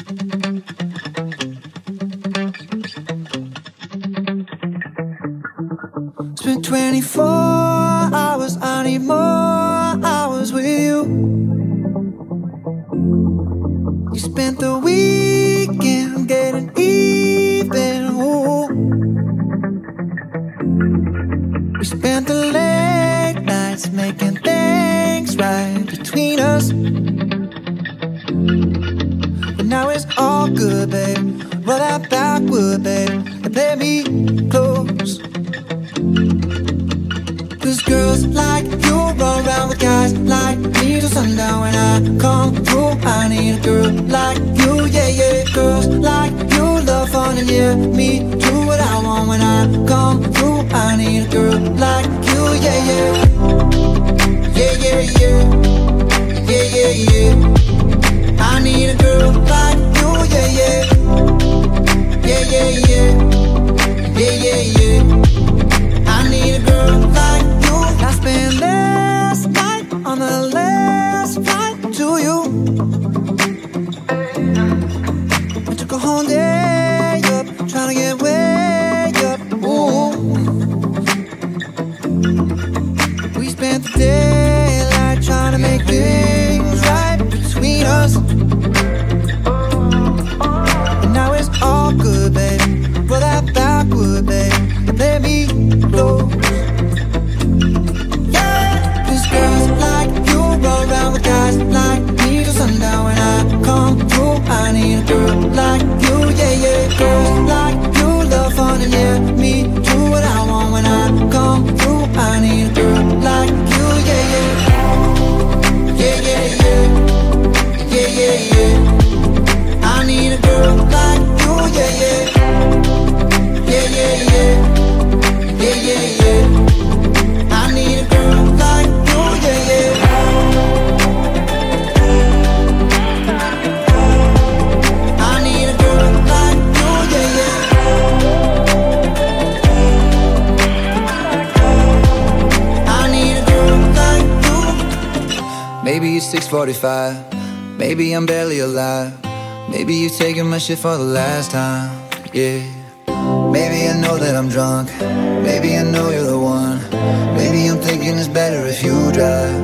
It's been 24 hours, I need more hours with you. You spent the weekend getting even, ooh. We spent the late nights making things right between us. But now it's all good, babe. Roll that backward, babe, and play me close. Cause girls like you run around with guys like me till sundown. When I come through, I need a girl like you, yeah, yeah. Girls like you love fun and yeah, me do what I want. When I come through, I need a girl like you, yeah, yeah. Yeah, yeah, yeah. Yeah, yeah, yeah. I need a girl like you, yeah, yeah. Yeah, yeah, yeah. Yeah, yeah, yeah. I need a girl like you. I spent last night on the last flight to you. I took a whole day up, trying to get way up, ooh. We spent the daylight trying to make things right between us. And now it's all good, babe. Roll that backward, babe, and play me close. Girls like you roll around with guys like me till sundown. When I come through, I need a girl like you, yeah, yeah. Girls like you love fun and yeah, me do what I want. When I come through, I need a girl like you, yeah, yeah. Yeah, yeah, yeah. Yeah, yeah, yeah. I need a girl like you, yeah, yeah. Yeah, yeah, yeah. Yeah, yeah, yeah. I need a girl like you, yeah, yeah. I need a girl like you, yeah, yeah. I need a girl like you. Maybe it's 6:45, maybe I'm barely alive. Maybe you're taking my shit for the last time, yeah. Maybe I know that I'm drunk, maybe I know you're the one. Maybe I'm thinking it's better if you drive.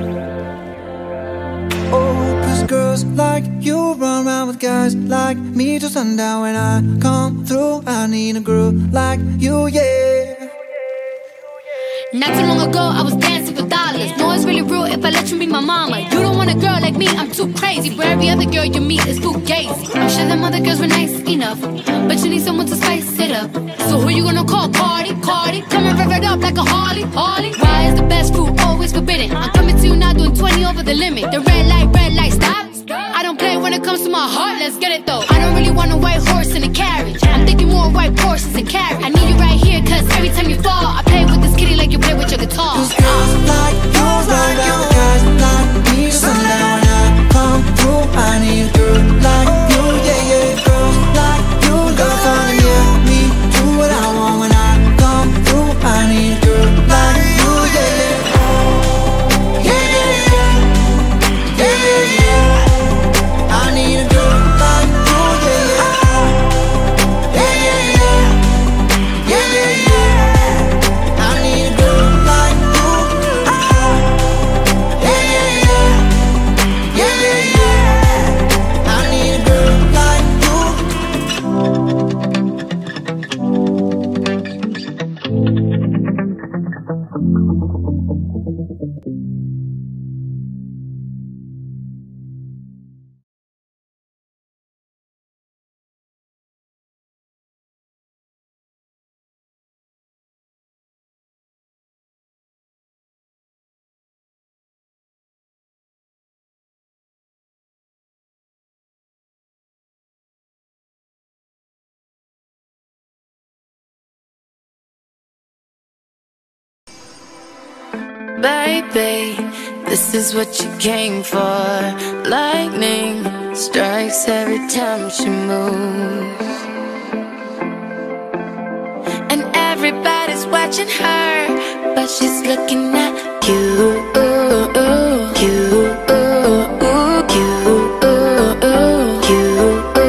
Oh, cause girls like you run around with guys like me till sundown. When I come through, I need a girl like you, yeah. Not too long ago, I was dancing for dollars. No, it's really real if I let you be my mama. You don't want a girl like me, I'm too crazy. Where every other girl you meet is too gazy. I'm sure them other girls were nice enough, but you need someone to spice it up. So who you gonna call? Cardi, Cardi. Come and rev it up like a Harley, Harley. Why is the best fruit always forbidden? I'm coming to you now doing 20 over the limit. The red light, stop. I don't play when it comes to my heart, let's get it though. I don't really want a white horse in a carriage. I'm thinking more white horses and carriage. I need you right here, cause every time you fall, I play with this kitty like you play with your guitar. Cause girls like you run around with guys like me till sundown. When I come through, I need a girl like you, yeah, yeah. Girls like you love fun and yeah, me do what I want. When I come through, I need a girl like you, yeah, yeah. Yeah, yeah, yeah. Yeah, yeah, yeah. I need a girl like you, yeah, yeah. Yeah, yeah, yeah. Yeah, yeah, yeah. I need a girl like you. Yeah, yeah, yeah. Yeah, yeah, yeah. I need a girl like you. Baby, this is what you came for. Lightning strikes every time she moves, and everybody's watching her, but she's looking at you, you, you, you.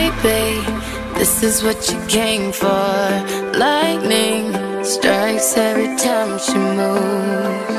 baby, this is what you came for. Lightning strikes every time she moves.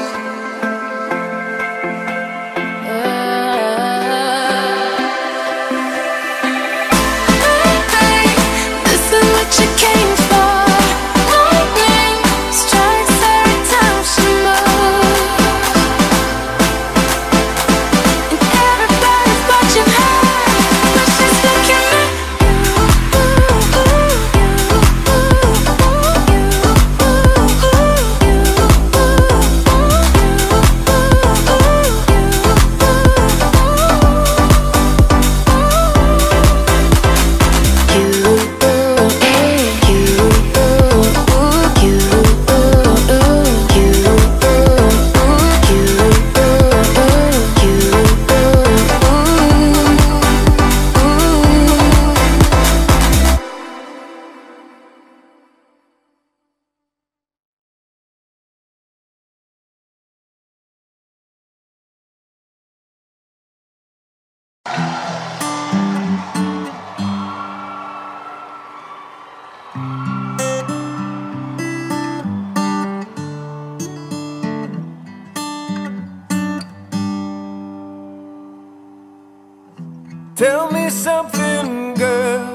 Tell me something, girl.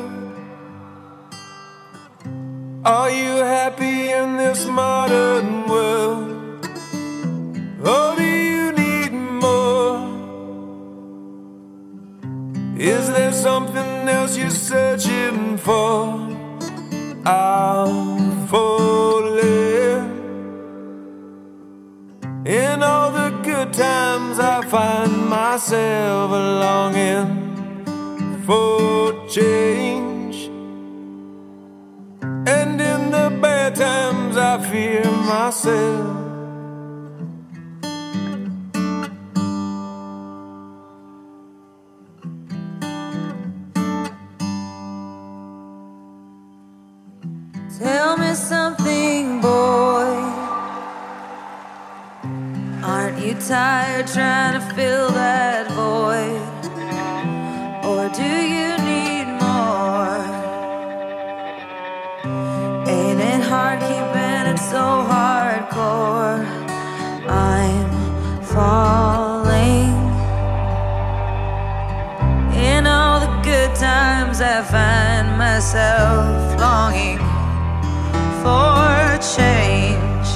Are you happy in this modern world? Or do you need more? Is there something else you're searching for? I'm falling. In all the good times I find myself longing for change, and in the bad times I fear myself. Tell me something, boy. Aren't you tired trying to fill that void? Or do you need more? Ain't it hard keeping it so hardcore? I'm falling. In all the good times I find myself longing for change,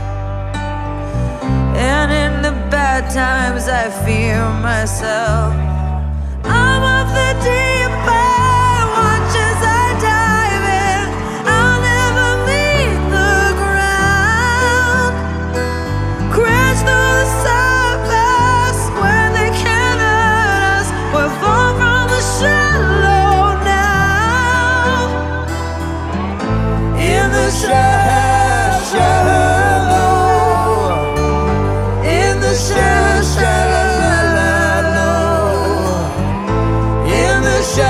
and in the bad times I fear myself. I'm of the deep end, watch as I dive in. I'll never meet the ground. Crash through the surface where they can't hurt us. We're far from the shallow now. In the shallow, in the shallow.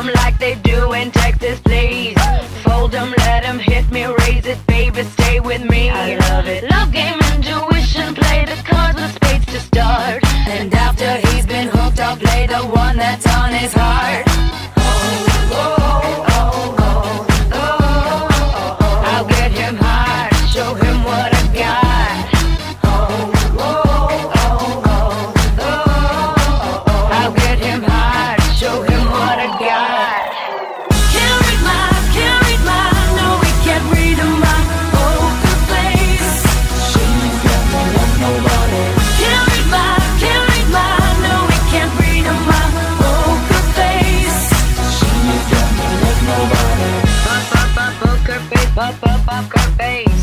like they do in Texas, please. Fold 'em, let 'em hit me, raise it, baby, stay with me. I love it. Love game, intuition, play the cards with spades to start. And after he's been hooked, I'll play the one that's on his heart. I'll get him hard, show him what I got. I'll get him hard, show him what I got. Can't read my, no, we can't read my poker face. She's got no love, nobody. Can't read my, no, we can't read my poker face. She's got no love, nobody. Poker face, poker face.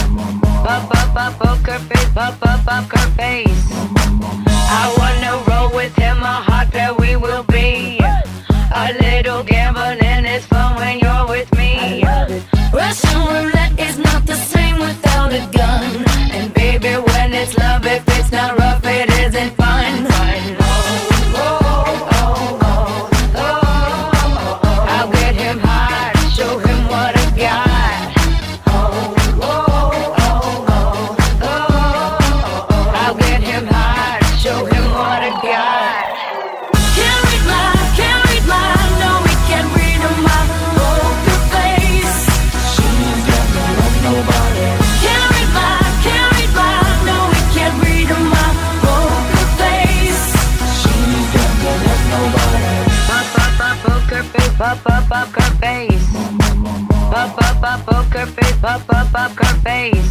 Poker face, poker face. I wanna roll with him, a hot pair we will be. A little gambling is fun when you're with me. Russian roulette is not the same without a gun. And baby, when it's love, if it's not rough, it isn't fun. I'll get him hard, show him what I got. I'll get him hard, show him what I got. Can't read my, no, we can't read my poker face. She's got no love, nobody. Can't read my, no, we can't read my poker face. She's got no love, nobody. Poker face, poker face. Poker face, poker face.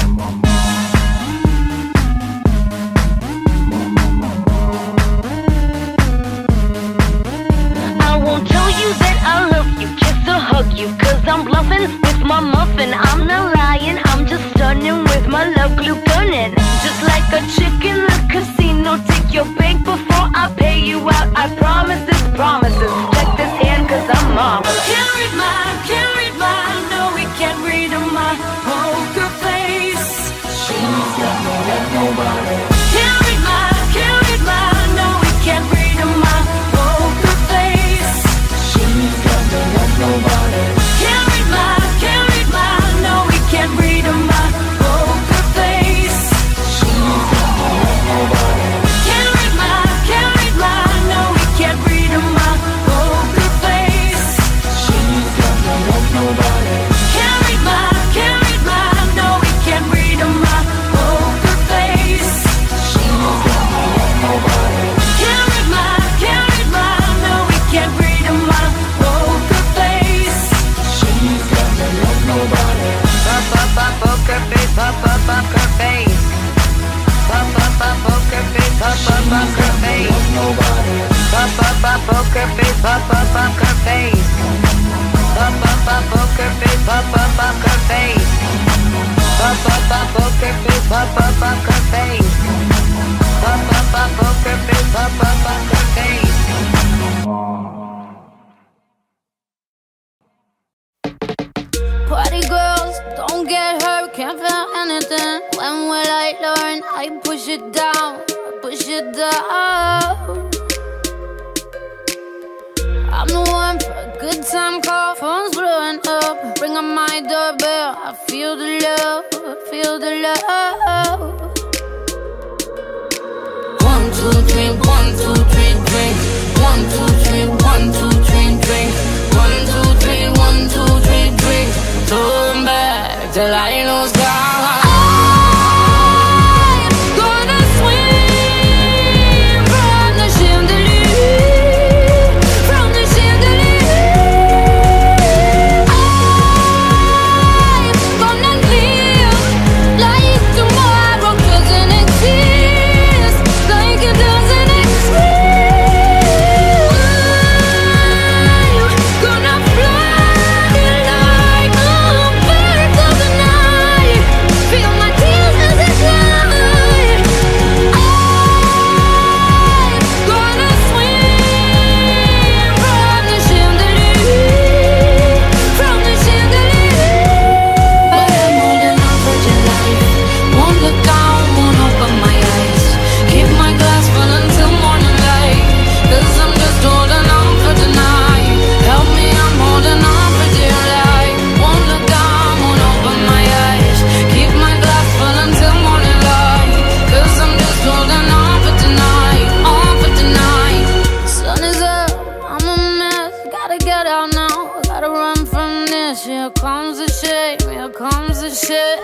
I won't tell you that I love you, just to hug you, 'cause I'm bluffing with my muffin. I'm not lying, I'm just stunning with my love glue gunning. Just like a chick in the casino, take your bank before I pay you out. I promise this promises. Check this hand, 'cause I'm marvelous. Can't read my, no, we can't read my poker face. She's got no love, nobody. Can't read my, no, we can't read my poker face. She's got no love, nobody. Can't read my, no, we can't read my poker face. She's got no love, nobody. Can't read my, no, we can't read my poker face. She's got no love, nobody. Can't read my, no, we can't read my poker face. She's got no love, nobody. Can't read my, no, we can't read my poker face. She's got no love, nobody. Poker face, poker face. Poker face, poker face. Nobody. Poker face, poker face. Poker face, poker face. Poker face, poker face. Poker face, poker face. Party girls, don't get hurt, can't feel anything. When will I learn? I push it down, push it down. I'm the one for a good time call, phone's blowing up. Ring on my doorbell, I feel the love, feel the love. 1, 2, 3, 1, 2, 3, drink. 1, 2, 3, 1, 2, 3, drink. 1, 2, 3, 1, 2, 3, drink. Turn back till I lose God. get out now. Gotta run from this. Here comes the shame. Here comes the shame.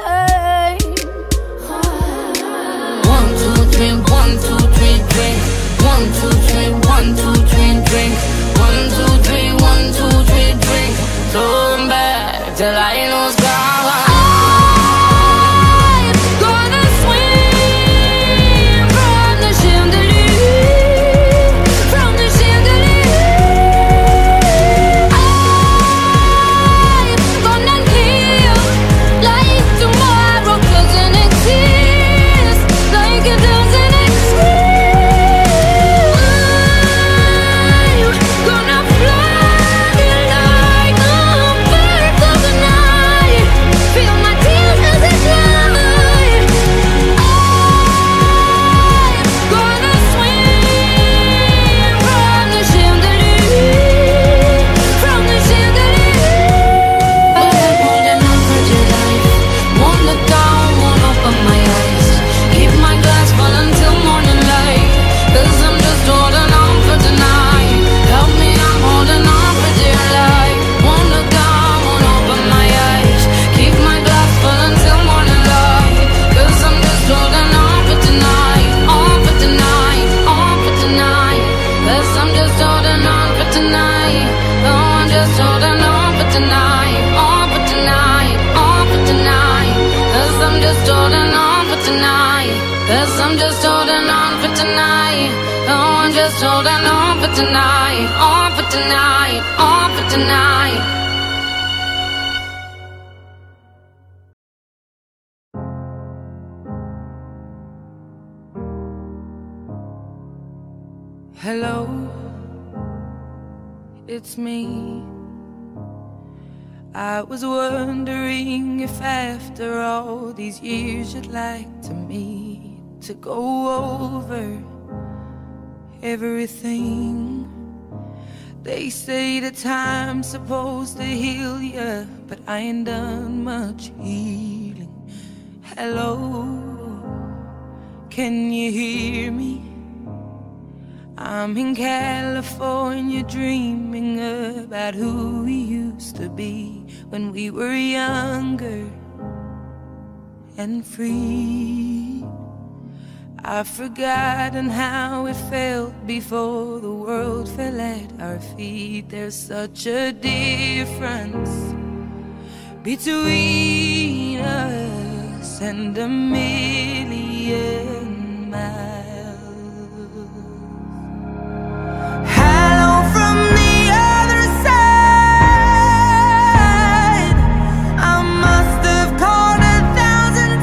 1, 2, 3, 1, 2, 3, drink. 1, 2, 3, 1, 2, 3, drink. 1, 2, 3, 1, 2, 3, drink. Turn back till I lose God. Holding on for tonight, on for tonight, on for tonight. Hello, it's me. I was wondering if after all these years you'd like to meet to go over everything. They say that time's supposed to heal ya, but I ain't done much healing. Hello, can you hear me? I'm in California dreaming about who we used to be when we were younger and free. I've forgotten how it felt before the world fell at our feet. There's such a difference between us and a million miles. Hello from the other side. I must have called 1,000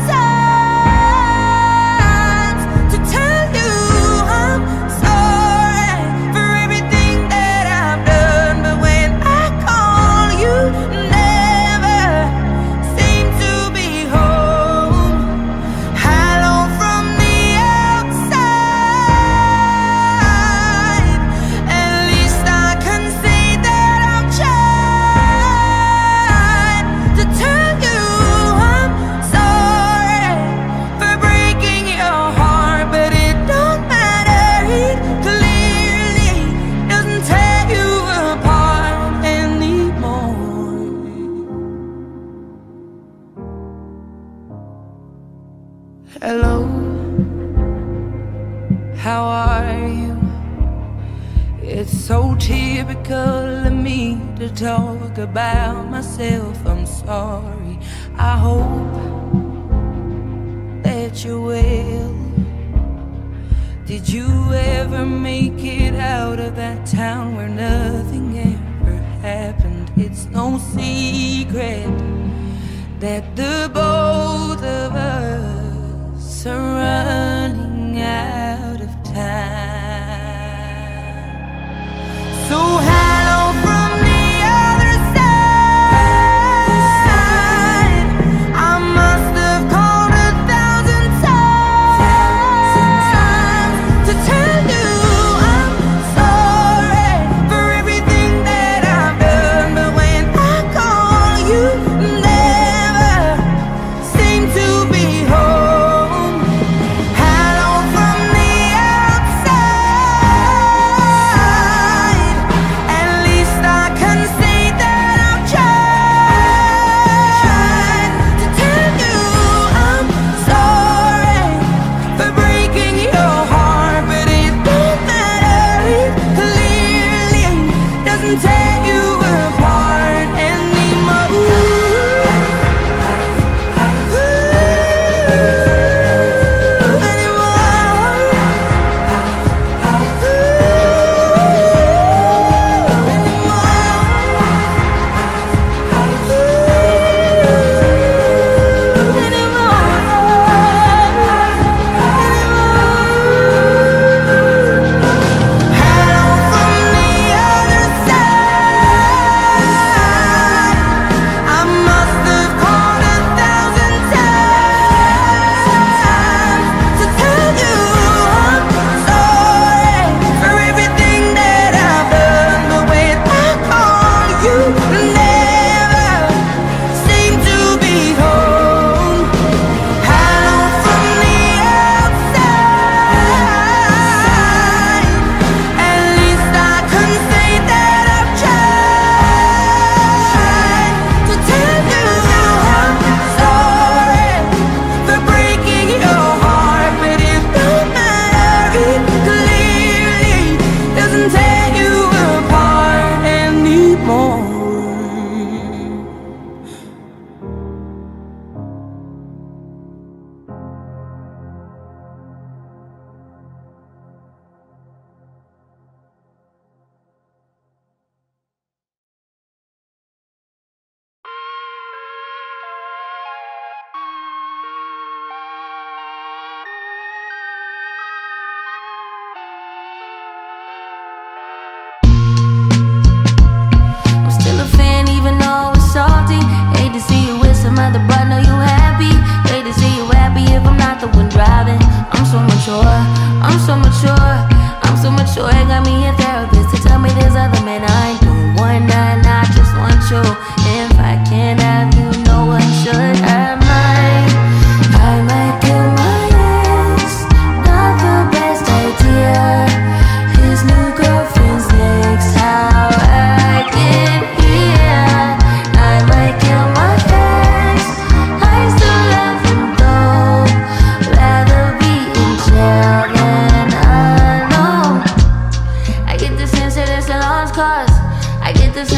times to tell you I'm sorry for everything that I've done, but when I call you never seem to be home. Hello from the outside. At least I can say that I've tried to tell you I'm sorry for breaking your heart, but it don't matter. It clearly doesn't tear you apart anymore. Hello, how are you? It's so typical of me to talk about myself. I'm sorry. I hope that you're well. Did you ever make it out of that town where nothing ever happened? It's no secret that the both of us are running out of time. So hello from the other side. I must have called 1,000 times to tell you I'm sorry for everything that I've done, but when I call you never seem to be home.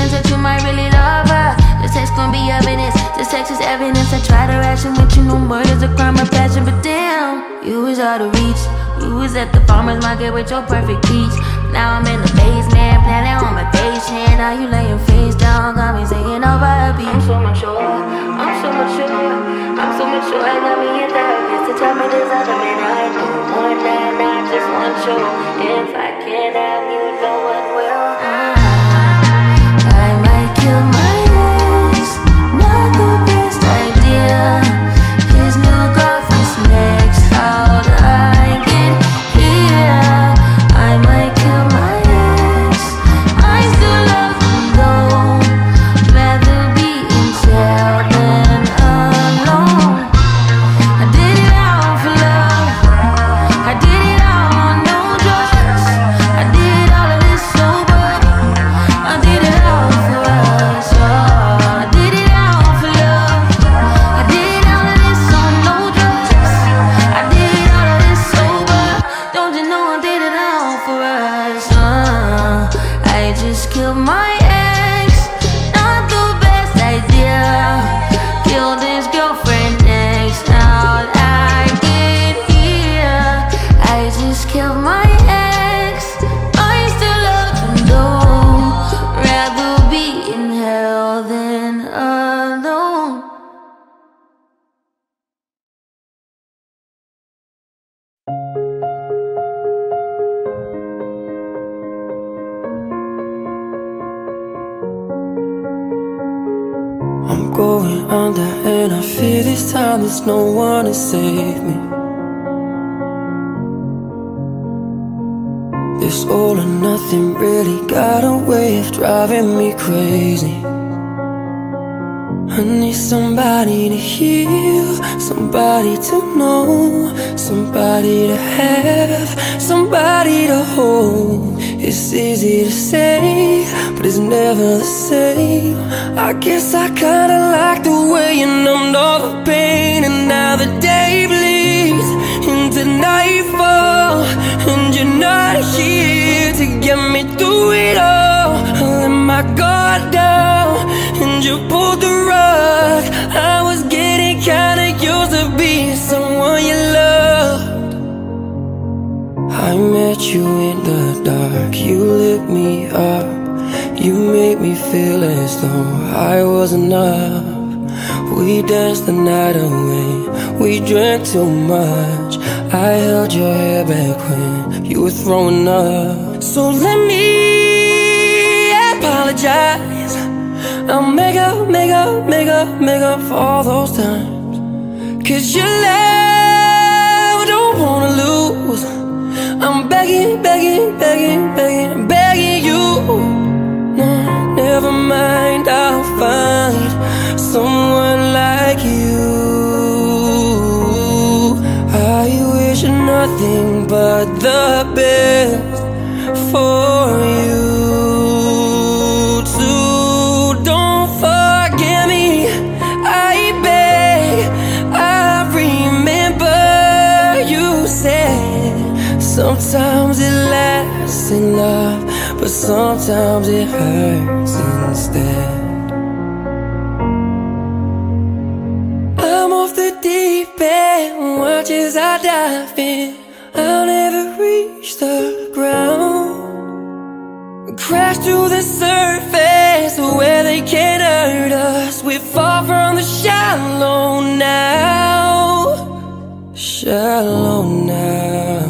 feelings that you might really love her. This text gon' be evidence. This text is evidence. I try to ration with you, no murder's a crime of passion. But damn, you was out of reach. You was at the farmer's market with your perfect peach. Now I'm in the basement, planning on my patient. Now you laying face down, got me singing over a beat. I'm so mature, I'm so mature, I'm so mature. I got me in therapist to tell me there's other men I don't want that, not just one show. If I can't have you, no one will. I might kill my ex, not the best idea. His new girlfriend's next, how'd I get here? I might kill my ex, I still love him though. Rather be in jail than alone. I did it all for love, I did it all on no drugs. I did all of this sober, I did it all for us, I did it all for love, I did all of this on no drugs. I did all of this sober, don't you know I did it all for us. I just killed my ex, not the best idea. Killed his girlfriend next, how'd I get here? I just killed my ex, I still love him though. Rather be in hell than alone. I'm going under and I fear this time there's no one to save me. This all or nothing really got a way of driving me crazy. I need somebody to heal, somebody to know, somebody to have, somebody to hold. It's easy to say, but it's never the same. I guess I kinda like the way you numbed all the pain. And now the day bleeds into nightfall, and you're not here to get me through it all. I let my guard down, and you pulled the rug. I was getting kinda used to being someone you loved. I met you in the dark, you lit me up. You made me feel as though I was enough. We danced the night away, we drank too much. I held your hair back when you were throwing up. So let me apologize. I'll make up for all those times. 'Cause your love, I don't wanna lose. I'm begging you. No, never mind, I'll find someone like you. I wish nothing but the best for you too. Don't forget me, I beg. I remember you said sometimes it lasts in love, but sometimes it hurts instead. I'm off the deep end, watch as I dive in. I'll never reach the ground. Crash to the surface where they can't hurt us. We fall from the shallow now, shallow now.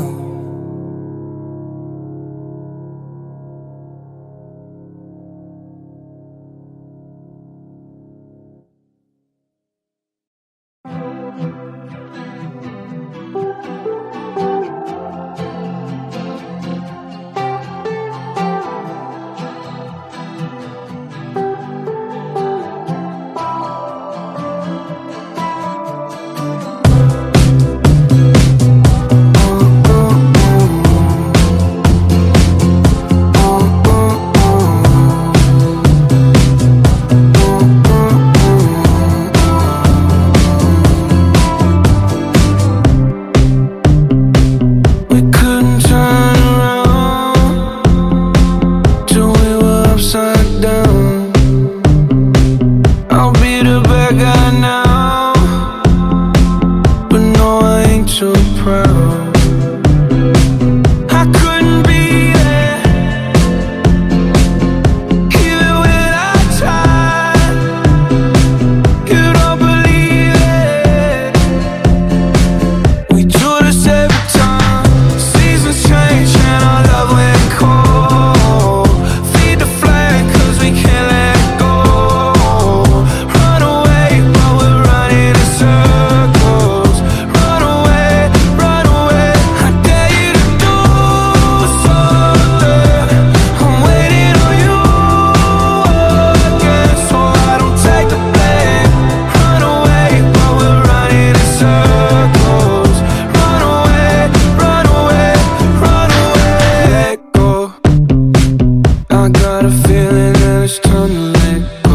let go.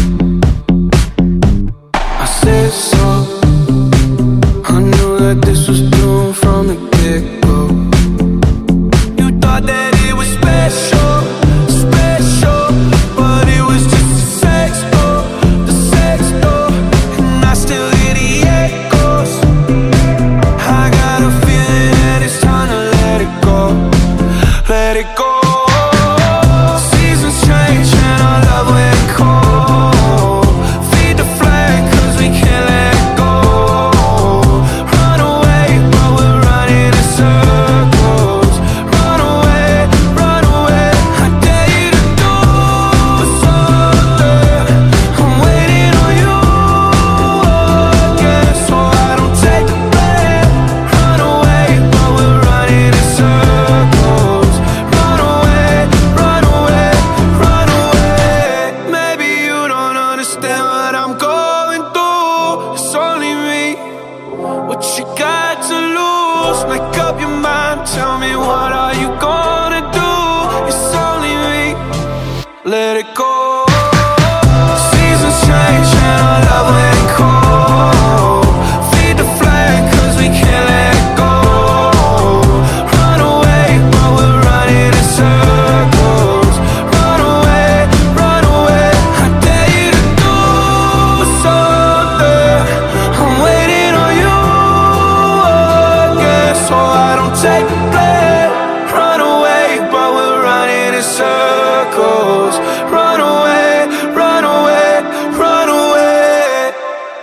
I said so, I knew that this was doomed from the get-go. You thought that it was special, special, but it was just a sex door, the sex door. And I still hear the echoes. I got a feeling that it's time to let it go. Let it go. Seasons change and our love went cold. Feed the flag cause we can't let it go. Run away but we're running in circles. Run away, run away. I dare you to do something. I'm waiting on you again, so I don't take the blame. Run away but we're running in circles. Run away, run away, run away. Maybe you don't understand what I'm going through. It's only me. What you got to lose? Make up your mind. Tell me what are you gonna do? It's only me. Let it go. Seasons change and our love went cold. Feed the flag cause we can't let it go. Run away but we're running in circles. Run away, run away. I dare you to do something. I'm waiting on you again, so I don't take the blame. Run away but we're running in circles. Run away, run away, run away.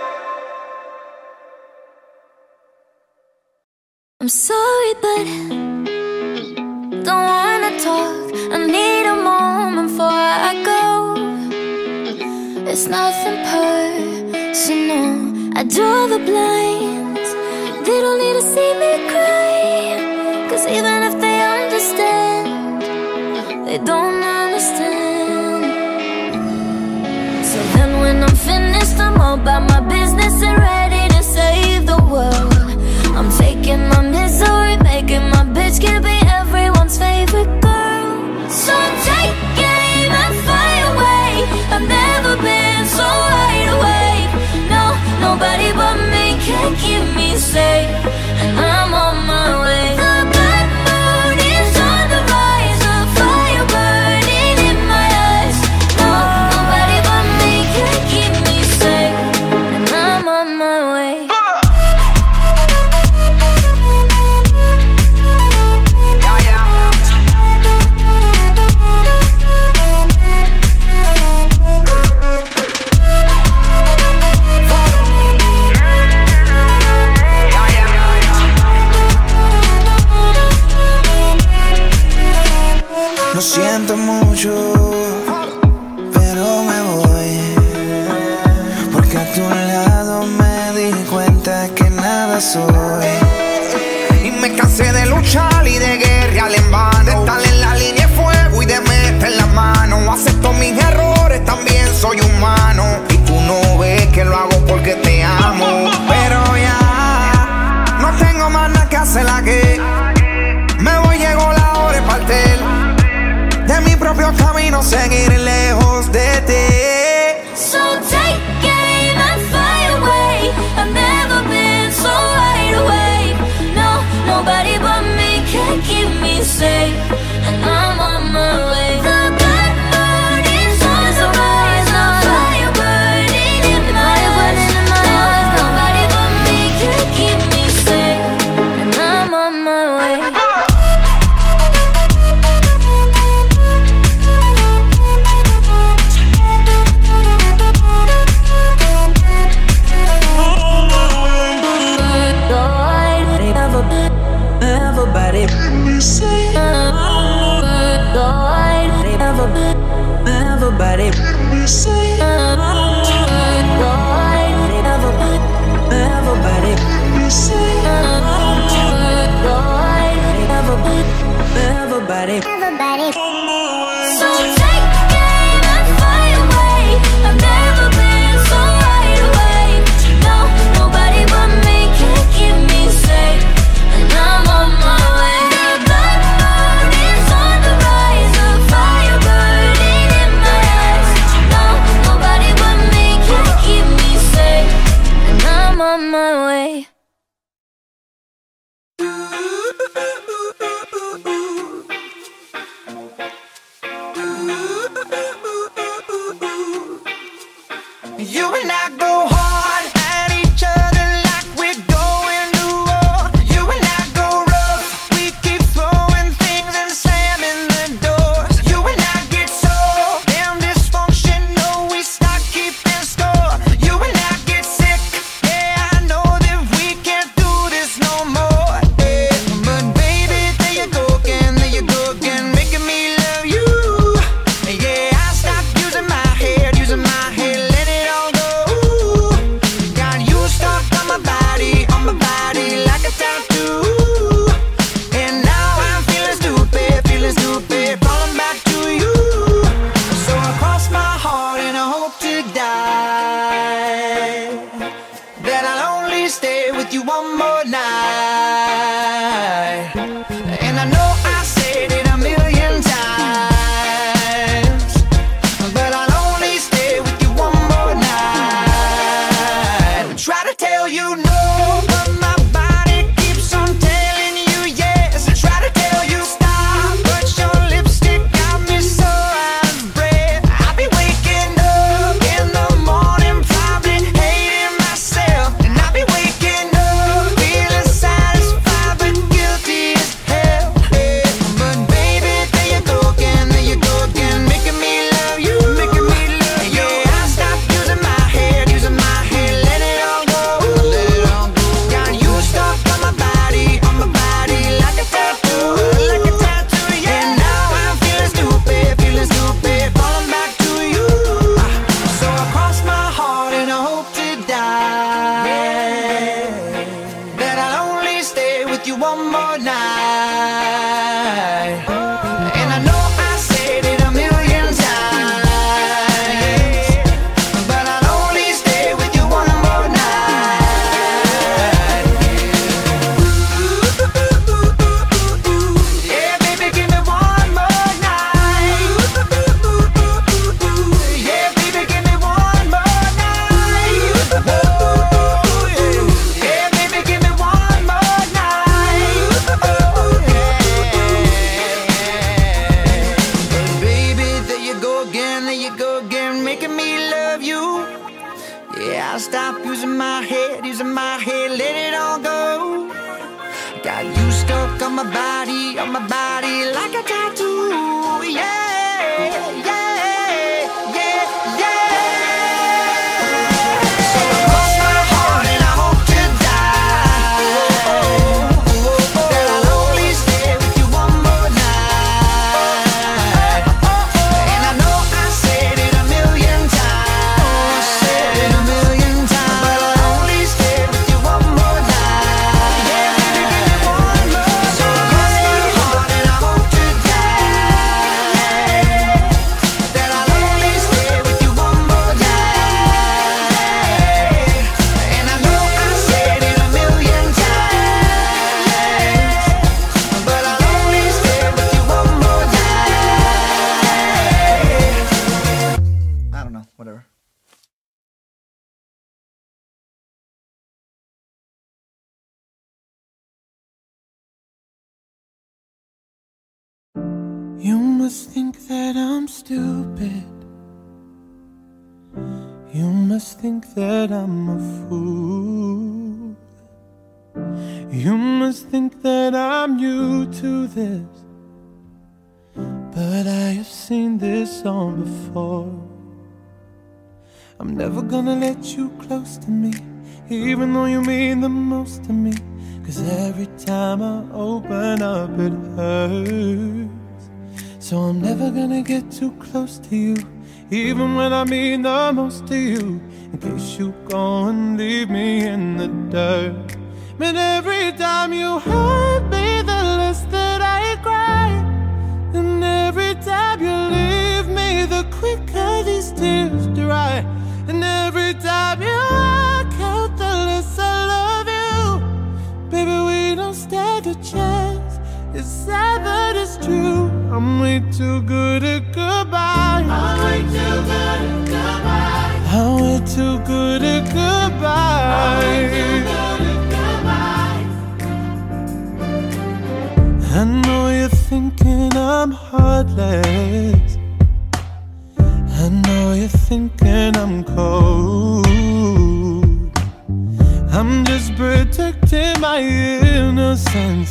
I'm sorry, but don't wanna talk. I need a moment before I go. It's nothing personal. I draw the blinds. They don't need to see me cry. Cause even if they understand, they don't understand. So then when I'm finished, I'm all about my business and ready to save the world. I'm taking my misery, making my bitch can be everyone's favorite girl. So take aim and fly away. I've never been so wide awake. No, nobody but me can keep me safe. And I'm on my way. The good moon is on the rise, a fire burning in my eyes. No, nobody but me can keep me safe. And I'm on my way. Lo siento mucho, pero me voy, porque a tu lado me di cuenta que nada soy. Y me cansé de luchar y de guerrear en vano, de estar en la línea de fuego y de meter la mano. Acepto mis errores, también soy humano, y tú no ves que lo hago porque te amo. Pero ya no tengo más nada que hacer aquí. Me voy, llegó la hora de partir de mi propio camino, seguir lejos de ti. So take aim and fly away. I've never been so wide awake. No, nobody but me can keep me safe. And I'm on my way. The good moon is on the rise, a fire burning in my eyes. No, nobody but me can keep me safe. And I'm on my way. Everybody. So take aim and fly away. I've never been so wide awake. No, nobody but me can keep me safe. And I'm on my way. The blood moon is on the rise, a fire burning in my eyes. No, You and I go hard at each other like we're going to war. You and I go rough, we keep throwing things and slamming the doors. You and I get so damn dysfunctional, we start keeping score. You and I get sick, yeah, I know that we can't do this no more. Yeah. But baby, there you go again, making me love you. Yeah, I stopped using my head, let it all go. Got you stuck on my body like a tattoo. And now I'm feeling stupid, falling back to you. So I cross my heart and I hope to die that I'll only stay with you one more night. And I know I said it a million times, but I'll only stay with you one more night. Try to tell you no, but my body keeps on telling you yes. Try to tell you stop, but your lipstick got me so out of breath. I'll be waking up in the morning, probably hating myself. And I'll be waking up feeling satisfied but guilty as hell. Yeah. But baby, there you go again, making me love you. Yeah, I stopped using my head, let it all go. Got you stuck on my body like a tattoo, Yeah, now I'm feeling stupid, falling back to you. So I cross my heart and I hope to die that I'll only stay with you one more night. And I know I said it a million times, but I'll only stay with you one more night. Yeah, baby, give me one more night. Yeah, baby, give me one more night. Yeah, baby, give me one more night. Baby, there you go again, making me love you. Yeah, I'll stop using my head, let it all go. Got you stuck on my body like a tattoo. Yeah. So I cross my heart and I hope to die that I'll only stay with you one more night. And I know I said it a million times, but I'll only stay with you one more night. Yeah, baby, give me one more. So I cross my heart and I hope to die that I'll only stay with you one more night. And I know I said it a million times, but I'll only stay with you one more night. I don't know, whatever. You must think that I'm stupid. You must think that I'm a fool. You must think that I'm new to this, but I have seen this song before. I'm never gonna let you close to me, even though you mean the most to me. 'Cause every time I open up it hurts. So I'm never gonna get too close to you, even when I mean the most to you, in case you go and leave me in the dirt. But every time you hurt me, the less that I cry. And every time you leave me, the quicker these tears dry. And every time you walk out, the less I love you. Baby, we don't stand a chance. It's sad but it's true. I'm way too good at goodbye. I'm way too good at goodbye. I'm way too good at goodbye. I know you're thinking I'm heartless. I know you're thinking I'm cold. protecting my innocence.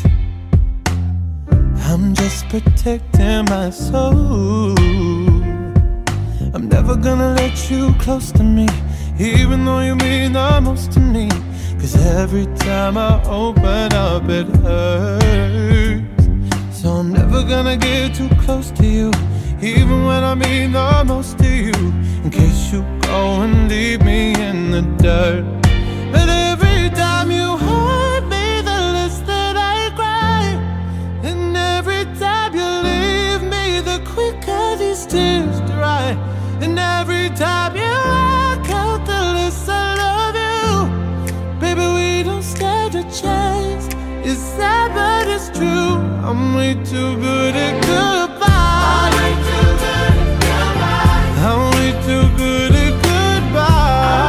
I'm just protecting my soul. I'm never gonna let you close to me, even though you mean the most to me. Cause every time I open up it hurts. So I'm never gonna get too close to you, even when I mean the most to you, in case you go and leave me in the dirt. But every time you hurt me, the less that I cry. And every time you leave me, the quicker these tears dry. And every time you walk out, the less I love you. Baby, we don't stand a chance. It's sad but it's true. I'm way too good at goodbye. I'm way too good at goodbye. I'm way too good at goodbye.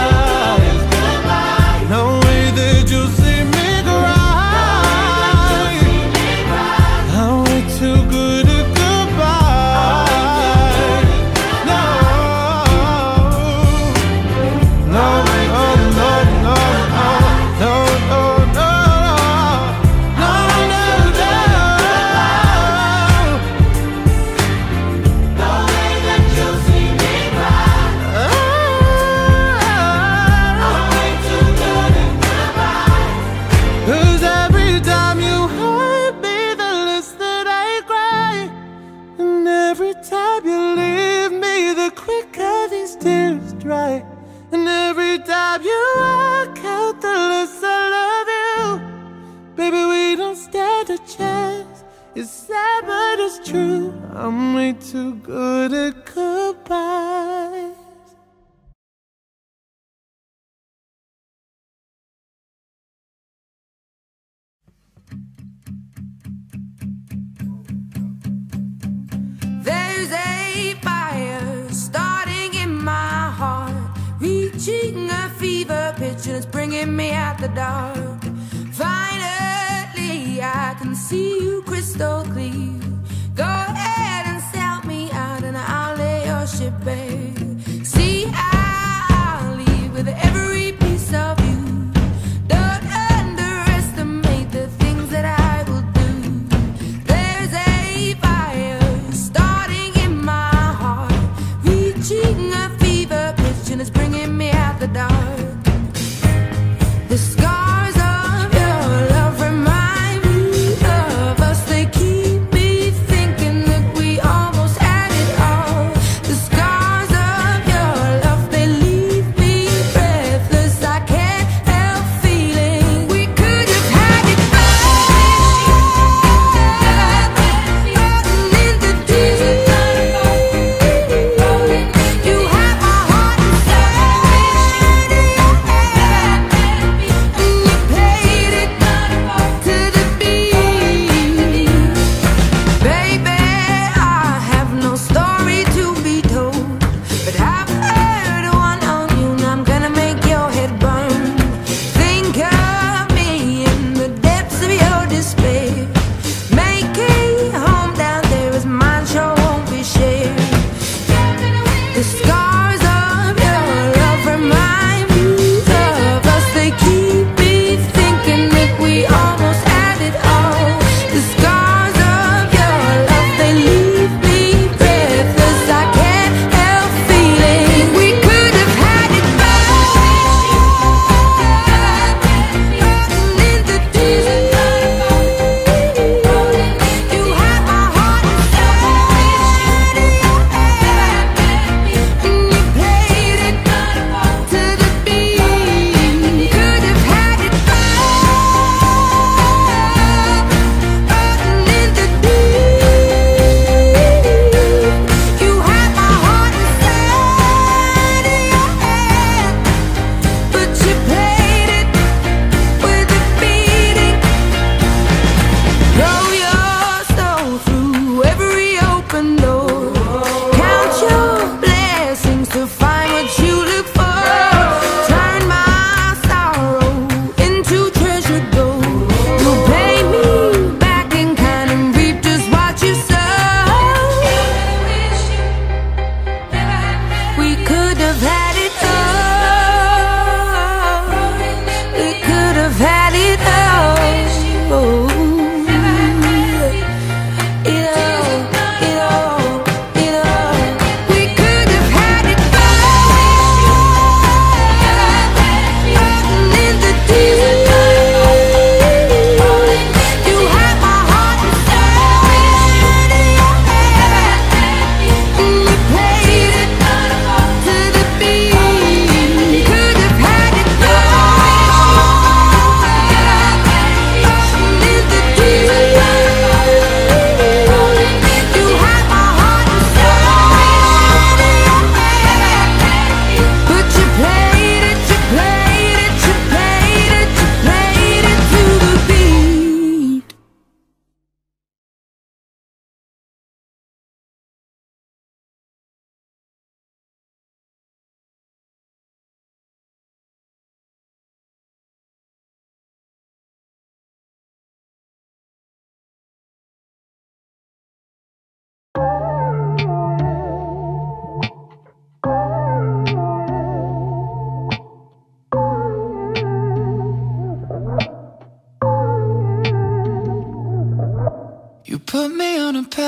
No way that you'll see me cry. I'm way too good at goodbye. No, no, no, no, no, no, no, no, no, no, no way that you'll see me cry. I'm way too good at goodbye. 'Cause every time you hurt me, the less that I cry. And every time you leave me, the quicker these tears dry. And every time you walk out, the less I love you. Baby, we don't stand a chance. It's sad but it's true. I'm way too good at goodbye. There's a fire starting in my heart, reaching a fever pitch and it's bringing me out the dark. Finally, I can see you crystal clear. Go ahead and sell me out and I'll lay your ship bare. See, I'll leave with every piece of you. Don't underestimate the things that I will do. There's a fire starting in my heart, reaching a fever pitch and it's bringing me out the dark. The scars of your love remind me of us. They keep me thinking that we almost had it all. The scars of your love, they leave me breathless. I can't help feeling we could have had it all. You have my heart inside.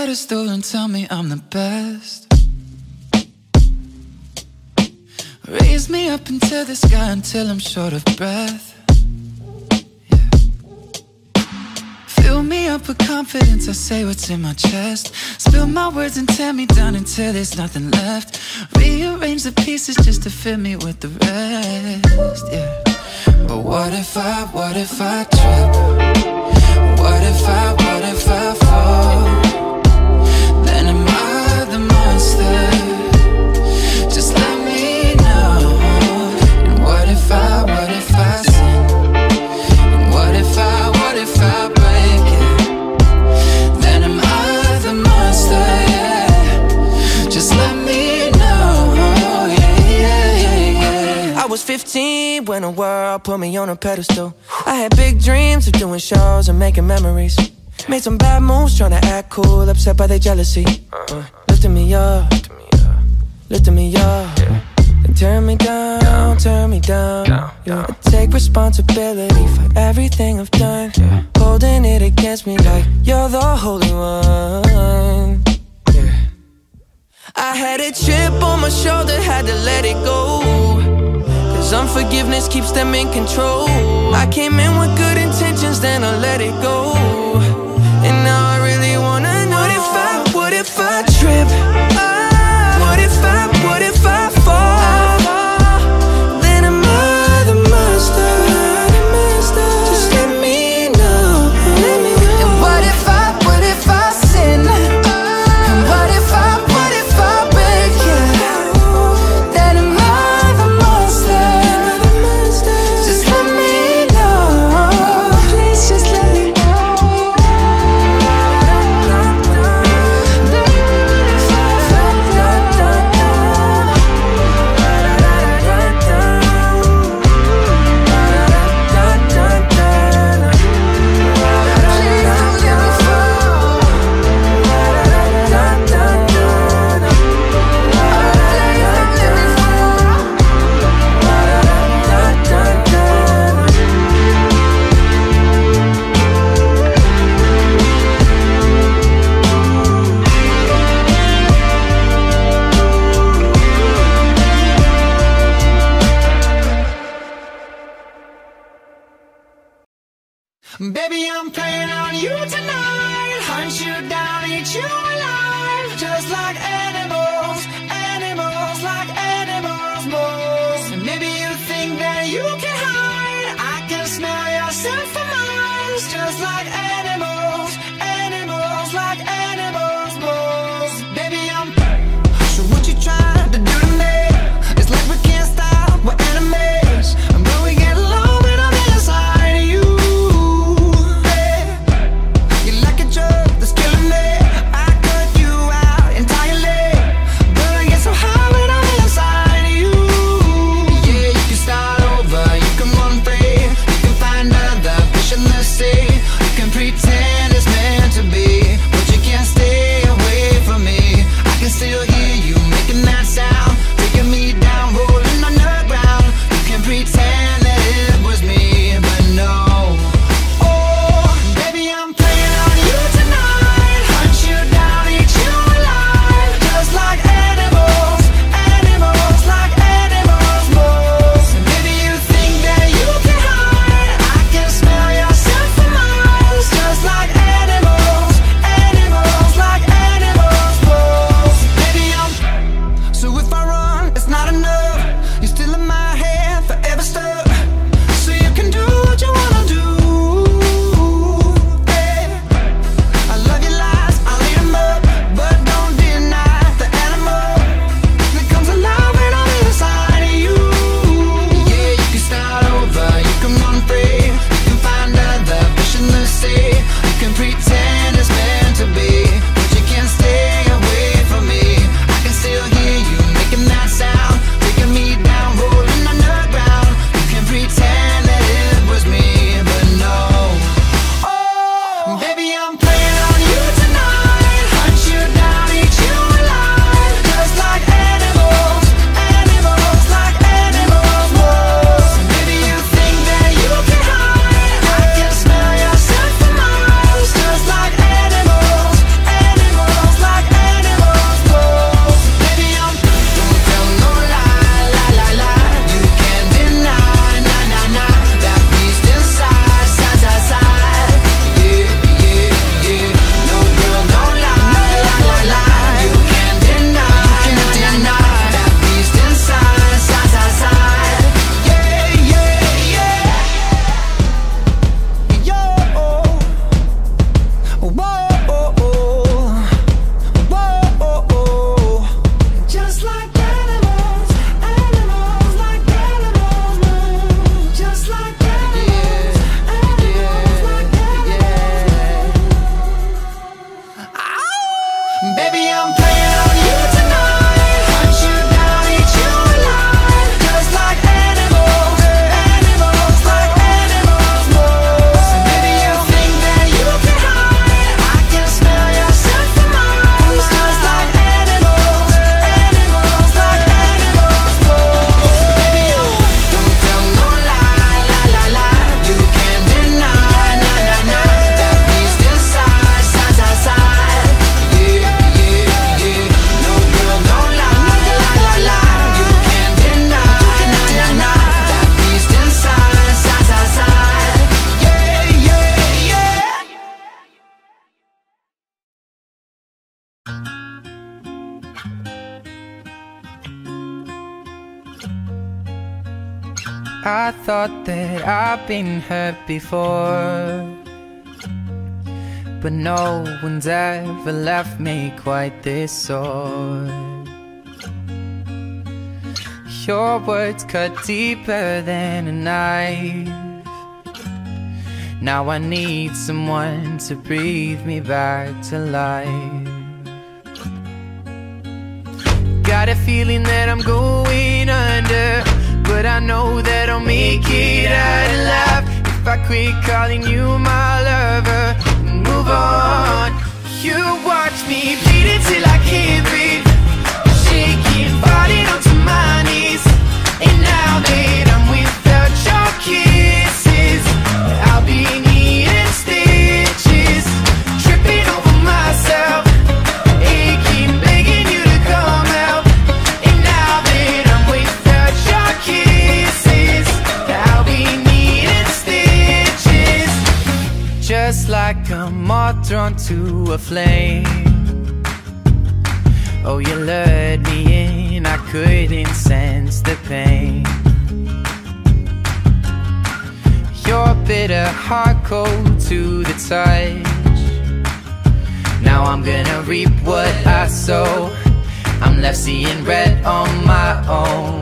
pedestal and tell me I'm the best. Raise me up into the sky until I'm short of breath. Yeah. Fill me up with confidence, I say what's in my chest. Spill my words and tear me down until there's nothing left. Rearrange the pieces just to fill me with the rest. Yeah. But what if I trip? What if I fall? Then am I the monster? Just let me know. And what if I sin? And what if I break it? Then am I the monster? Yeah. Just let me know. Yeah. I was 15 when the world put me on a pedestal. I had big dreams of doing shows and making memories. Made some bad moves trying to act cool, upset by their jealousy. Lifting me up, lifting me up, and turn me down, turn me down. I take responsibility for everything I've done, holding it against me like you're the holy one. I had a chip on my shoulder, had to let it go, 'cause unforgiveness keeps them in control. I came in with good intentions, then I let it go. And now I really wanna know, what if I trip? What if I fall? Then am I the monster? Just let me know. And what if I sin? And what if I break it? Then am I the monster? Just let me know. Please just let me know. Baby, I'm playing on you tonight. Hunt you down, eat you alive. Just like animals, animals, like animals, moles. And maybe you think that you can hide. I can smell yourself for miles. Just like animals, animals, like animals, moles. Baby, I'm so what you trying to do to me? It's like we can't stop, we're enemies. And when we get low, when I'm inside of you, that's killing me. I cut you out entirely, but I get so high when I'm inside of you. Yeah, you can start over, you can run free, you can find other fish in the sea. You can pretend I thought that I've been hurt before, but no one's ever left me quite this sore. Your words cut deeper than a knife. Now I need someone to breathe me back to life. Got a feeling that I'm going under, but I know that I'll make it out alive if I quit calling you my lover and move on. You watch me bleed until I can't breathe, shaking, falling onto my knees. And now that I'm without your kisses, I'll be needing stitches, tripping over myself, aching, begging you to come out. And now that I'm without your kisses, I'll be needing stitches. Just like a moth drawn to a flame, oh, you lured me in, I couldn't sense the pain. Your bitter heart cold to the touch. Now I'm gonna reap what I sow. I'm left seeing red on my own.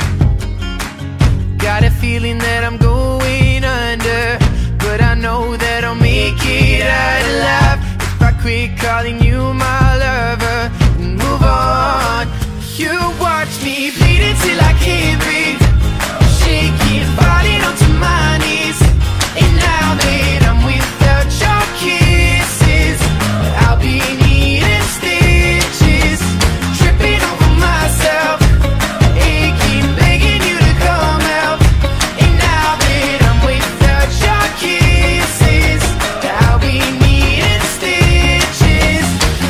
Got a feeling that I'm going under, but I know that I'll make it out alive if I quit calling you my lover and move on. You watch me bleed until I can't breathe, shaking, falling onto my knees. And now that I'm without your kisses, I'll be needing stitches, tripping over myself, aching, begging you to come out. And now that I'm without your kisses, I'll be needing stitches.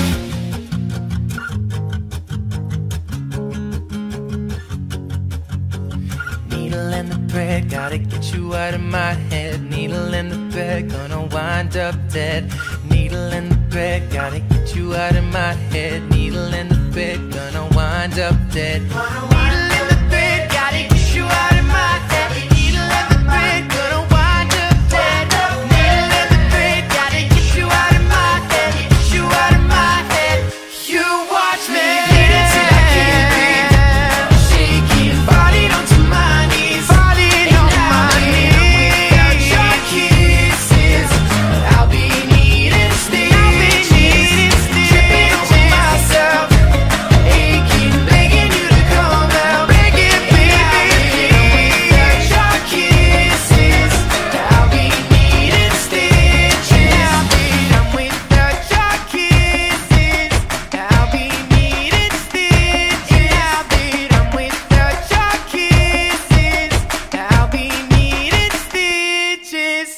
Needle in the thread, gotta get you out of my head. Needle in the thread, gonna wind up dead. Needle in the thread, gotta get you out of my head. Needle in the thread, gonna wind up dead. Needle in the thread, gotta get you out of my head. Needle in the thread, gonna wind up dead. Needle in the thread, gotta get you out of my head. Get you out of my head. You watch me bleed until I can't breathe, shaking, falling onto my knees. Falling on my knees. Without your kisses, I'll be needing stitches, tripping over myself, aching, begging you to come out. Begging, without your kisses, I'll be needing stitches. Now that I'm without your kisses, I'll be needing stitches. Now that I'm without your kisses, I'll be needing stitches.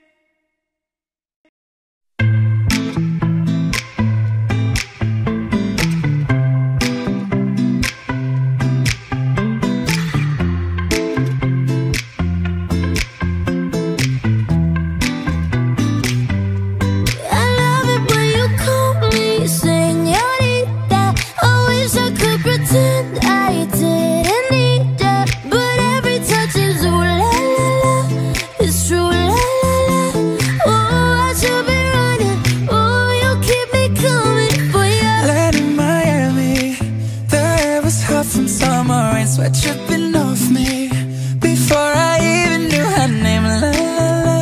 I love it when you call me señorita. I wish I could pretend I didn't need ya, but every touch is ooh la la la. It's true la la la. Oh, I should be running. Oh, you keep me coming for ya. Land in Miami, the air was hot from summer rain, sweat dripping off me before I even knew her name. La la la,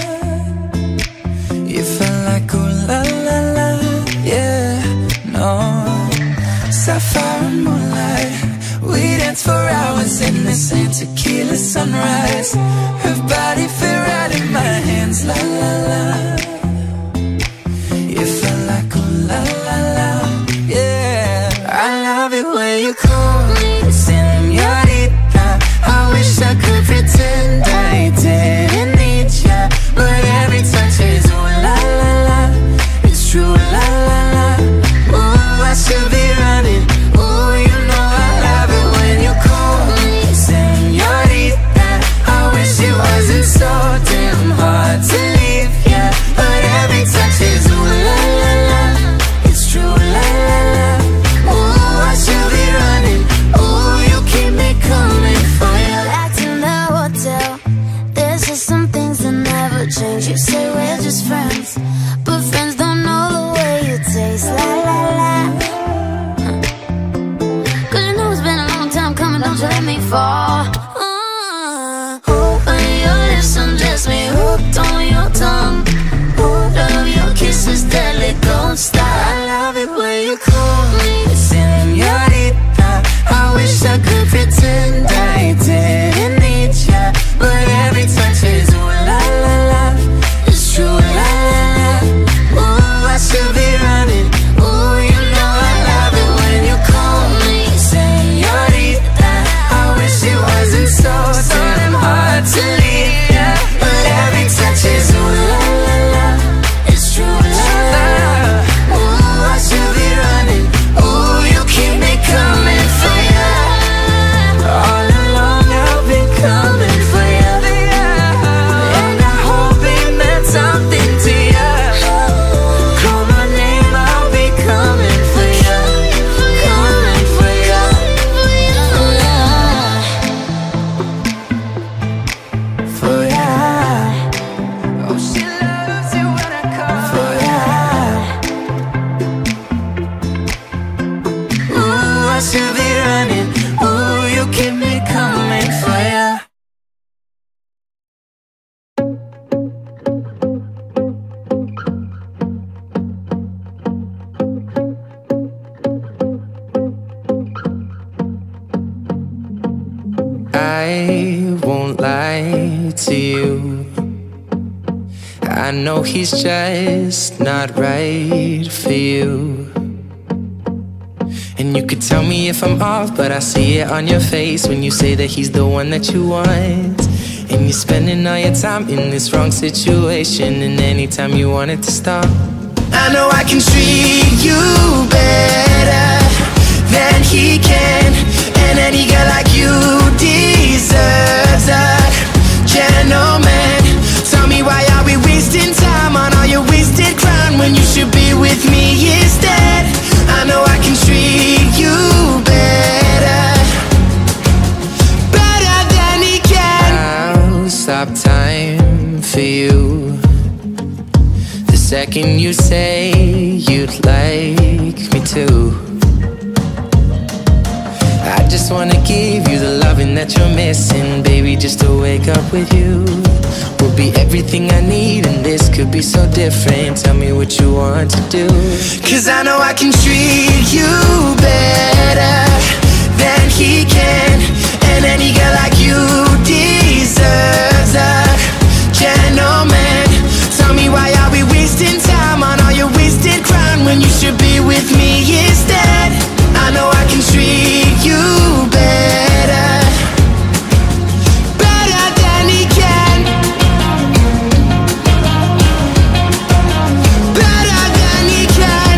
you felt like ooh la la la, yeah, no. Sapphire and moonlight, we danced for hours in the same tequila sunrise. Her body fit right in my hands, la la la. You felt like ooh la la la, yeah. I love it when you call me señorita. I wish I could pretend I didn't need ya, but every touch is ooh la la la. It's true la la la. Ooh, I should be running. Ooh, you know I love it when you call me señorita. I wish you I won't lie to you. I know he's just not right for you. And you could tell me if I'm off, but I see it on your face when you say that he's the one that you want. And you're spending all your time in this wrong situation, and anytime you want it to stop, I know I can treat you better than he can. And any girl like you deserves a gentleman. Tell me, why are we wasting time on all your wasted crown when you should be with me instead? I know I can treat you better, better than he can. I'll stop time for you the second you say you'd like me to. I just wanna give you the loving that you're missing, baby. Just to wake up with you will be everything I need, and this could be so different. Tell me what you want to do, 'cause I know I can treat you better than he can. And any girl like you deserves a gentleman. Tell me, why are we wasting time on all your wasted crown when you should be with me instead? I know I can treat you better, better than he can, better than he can.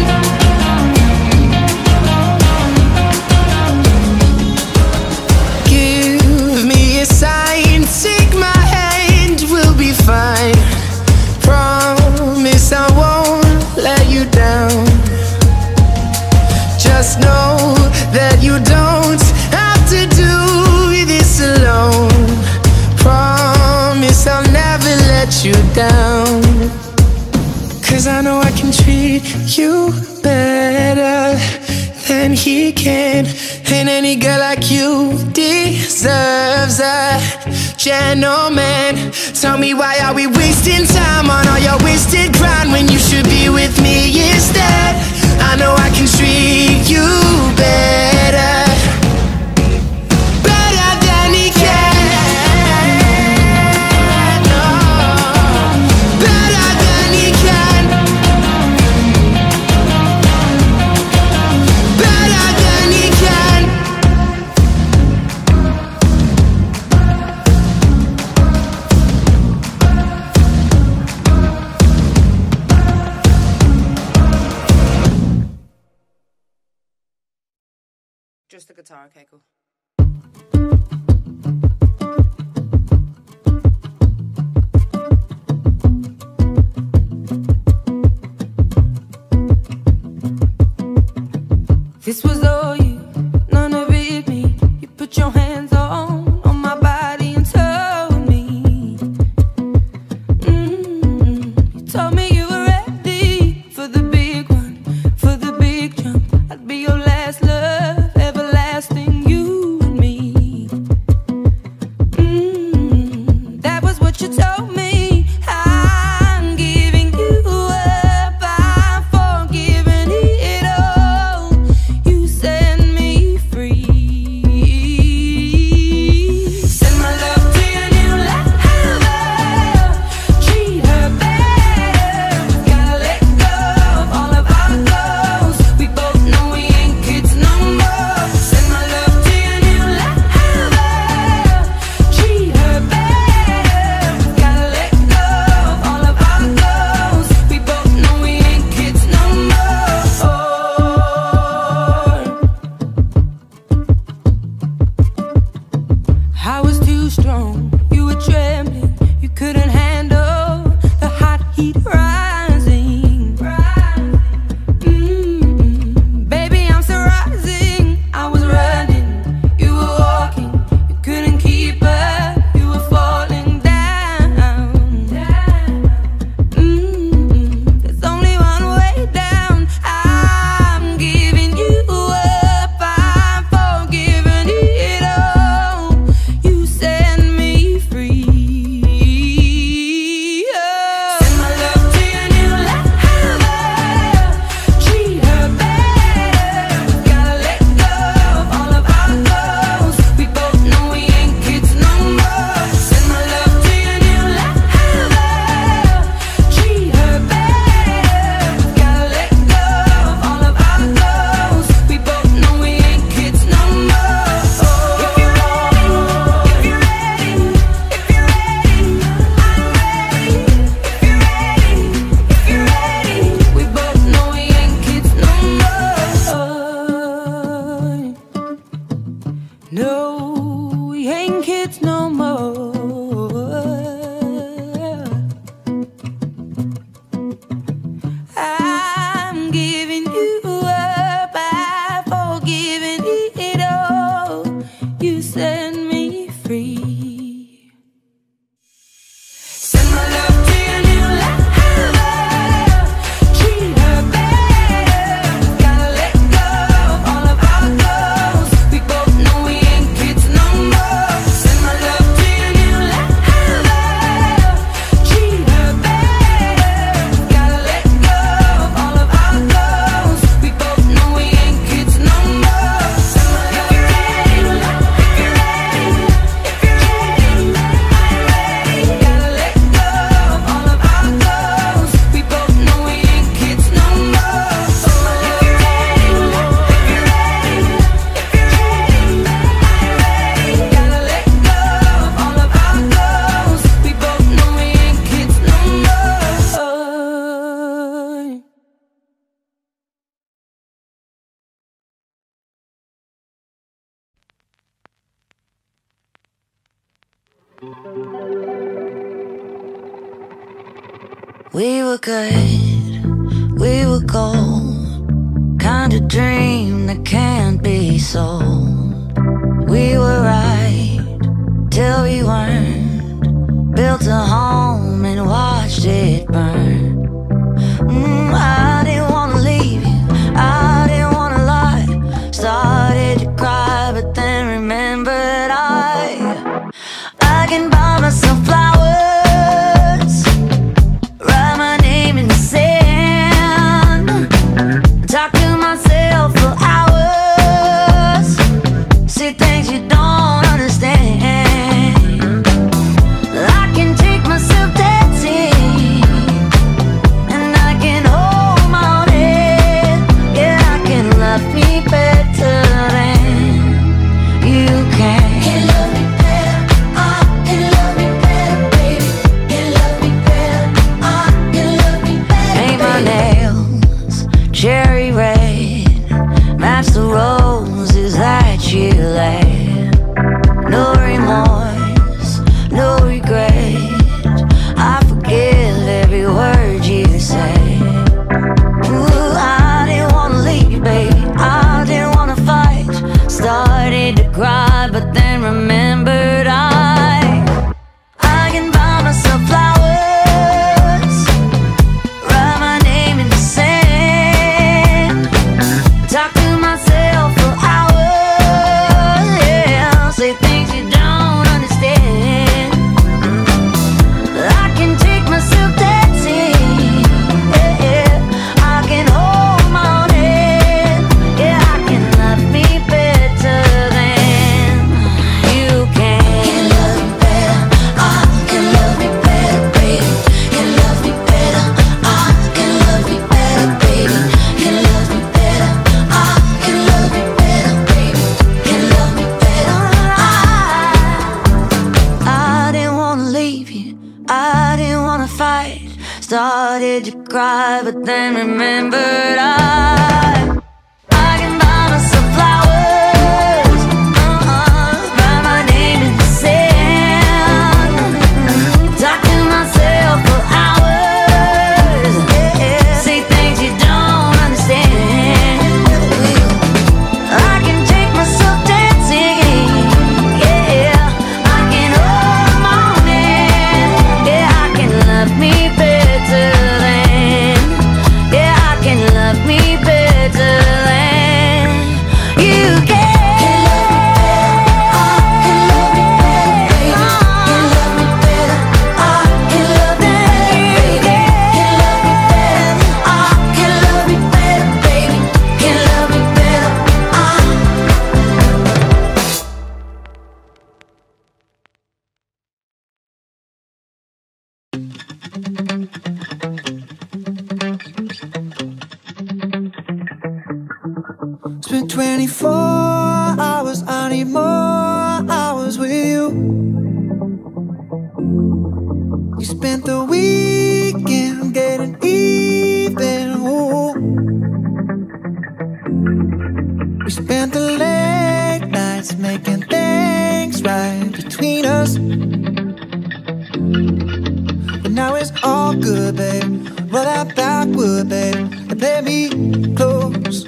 Give me a sign, take my hand, we'll be fine. Promise I won't let you down. Just know that you don't have to do this alone. Promise I'll never let you down, 'cause I know I can treat you better than he can. And any girl like you deserves a gentleman. Tell me, why are we wasting time on all your wasted grind when you should be with me instead? I know I can treat you better, better than he can. Oh, better than he can, better than he can. Just the guitar, okay, cool. This was all you, none of it me. You put your hands on my body and told me, you told me you were ready for the big one, for the big jump. I'd be your last love, everlasting, you and me. That was what you told me. I'm giving you up, I'm forgiving it all. You set me free. Send my love to your new lover, treat her better. We gotta let go of all of our goals. We both know we ain't kids no more. Send my love to your new lover, treat her better. We gotta let go of all of our goals. We both know we ain't kids no more. I was too strong, you were trembling, you couldn't handle the hot heat rising. Baby, I'm still rising. I was running, you were walking, you couldn't keep up, you were falling down. There's only one way down. I'm giving you up, I'm forgiving it all. You set me free. Send my love to your new lover, treat her better. We gotta let go of all of our goals. We both know we ain't kids kids no more. I'm giving you up, I've forgiven it all. You set me free. Send my love to your new lover. Treat her better. Gotta let go of all of our goals. We both know we ain't kids no more. Send my love to your new lover. Treat her better. Gotta let go of all of our goals. We both know we ain't kids no more. Send my love if you're ready, if you're ready, if you're ready, I'm ready. Gotta let go of all of our goals. We both know we ain't kids no more. Send my love if you're ready, if you're ready, if you're ready, I'm ready. Gotta let go of all of our goals. We both know we ain't kids no more. We were good, we were gold, kind of dream that can't be sold. We were right till we weren't, built a home and watched it burn. I didn't wanna leave you, I didn't wanna lie. Started to cry but then remembered I can buy myself flowers, write my name in the sand, talk to myself for hours, see things you don't understand. I can take myself dancing, and I can hold my own head. Yeah, I can love me better than you can. Can love me better, I can love me better, baby. Can love me better, I can love me better. Paint my nails cherry red, match the roses that you laid. No remorse, no regret, I forgive every word you say. Ooh, I didn't wanna leave you, baby, I didn't wanna fight. Started to cry but then remembered I can buy myself flowers, write my name in the sand, talk to myself for hours, yeah, say things you don't understand. I can take myself dancing, yeah, I can hold my own head, yeah, I can love me better than you can. Can love me better, I can love me better, baby. Can love me better, I can love me better, baby. Can love me better, I can love me better, baby. Can love me better, I didn't wanna leave you, I didn't wanna fight. Started to cry but then remembered I can buy myself flowers, write my name in the sand, talk to myself for hours, yeah, say things you don't understand. I can take myself dancing, yeah, I can hold my own hand, yeah, I can love me better than, yeah, I can love me better. between us. But now it's all good, babe. Roll that backward, babe, and play me close.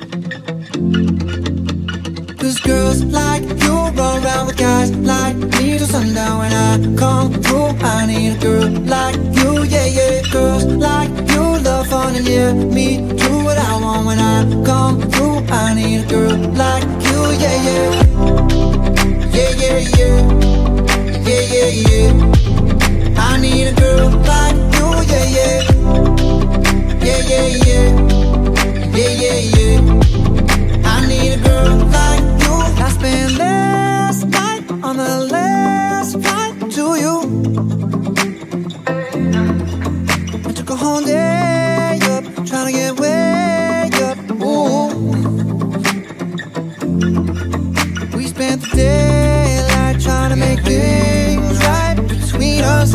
Cause girls like you run around with guys like me till sundown. When I come through, I need a girl like you, yeah, yeah. Girls like you love fun and yeah, me do what I want. When I come through, I need a girl like you, yeah, yeah. Yeah, yeah, yeah. Yeah, yeah, yeah. I need a girl like you, yeah, yeah. Yeah, yeah, yeah. Yeah, yeah, yeah. I need a girl like you. I spent last night on the last flight to you. I took a whole day up, trying to get way up. Ooh. We spent the daylight trying to make things right between us.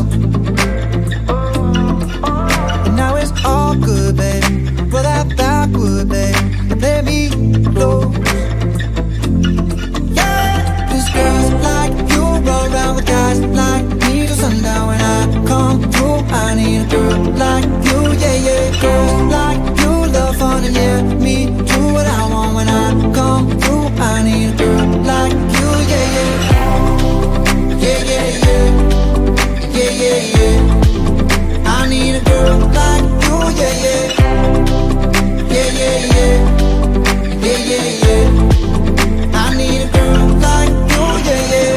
And now it's all good, babe. Roll that backward, babe, and play me close. Girls like you roll around with guys like me till sundown. When I come through, I need a girl like you, yeah, yeah. Girls like you love fun and yeah, me do what I want. When I come through, I need a girl like you, yeah, yeah. Yeah, yeah, yeah. Yeah, yeah, yeah. I need a girl like you, yeah, yeah. Yeah, yeah, yeah. Yeah, yeah, yeah. I need a girl like you, yeah, yeah.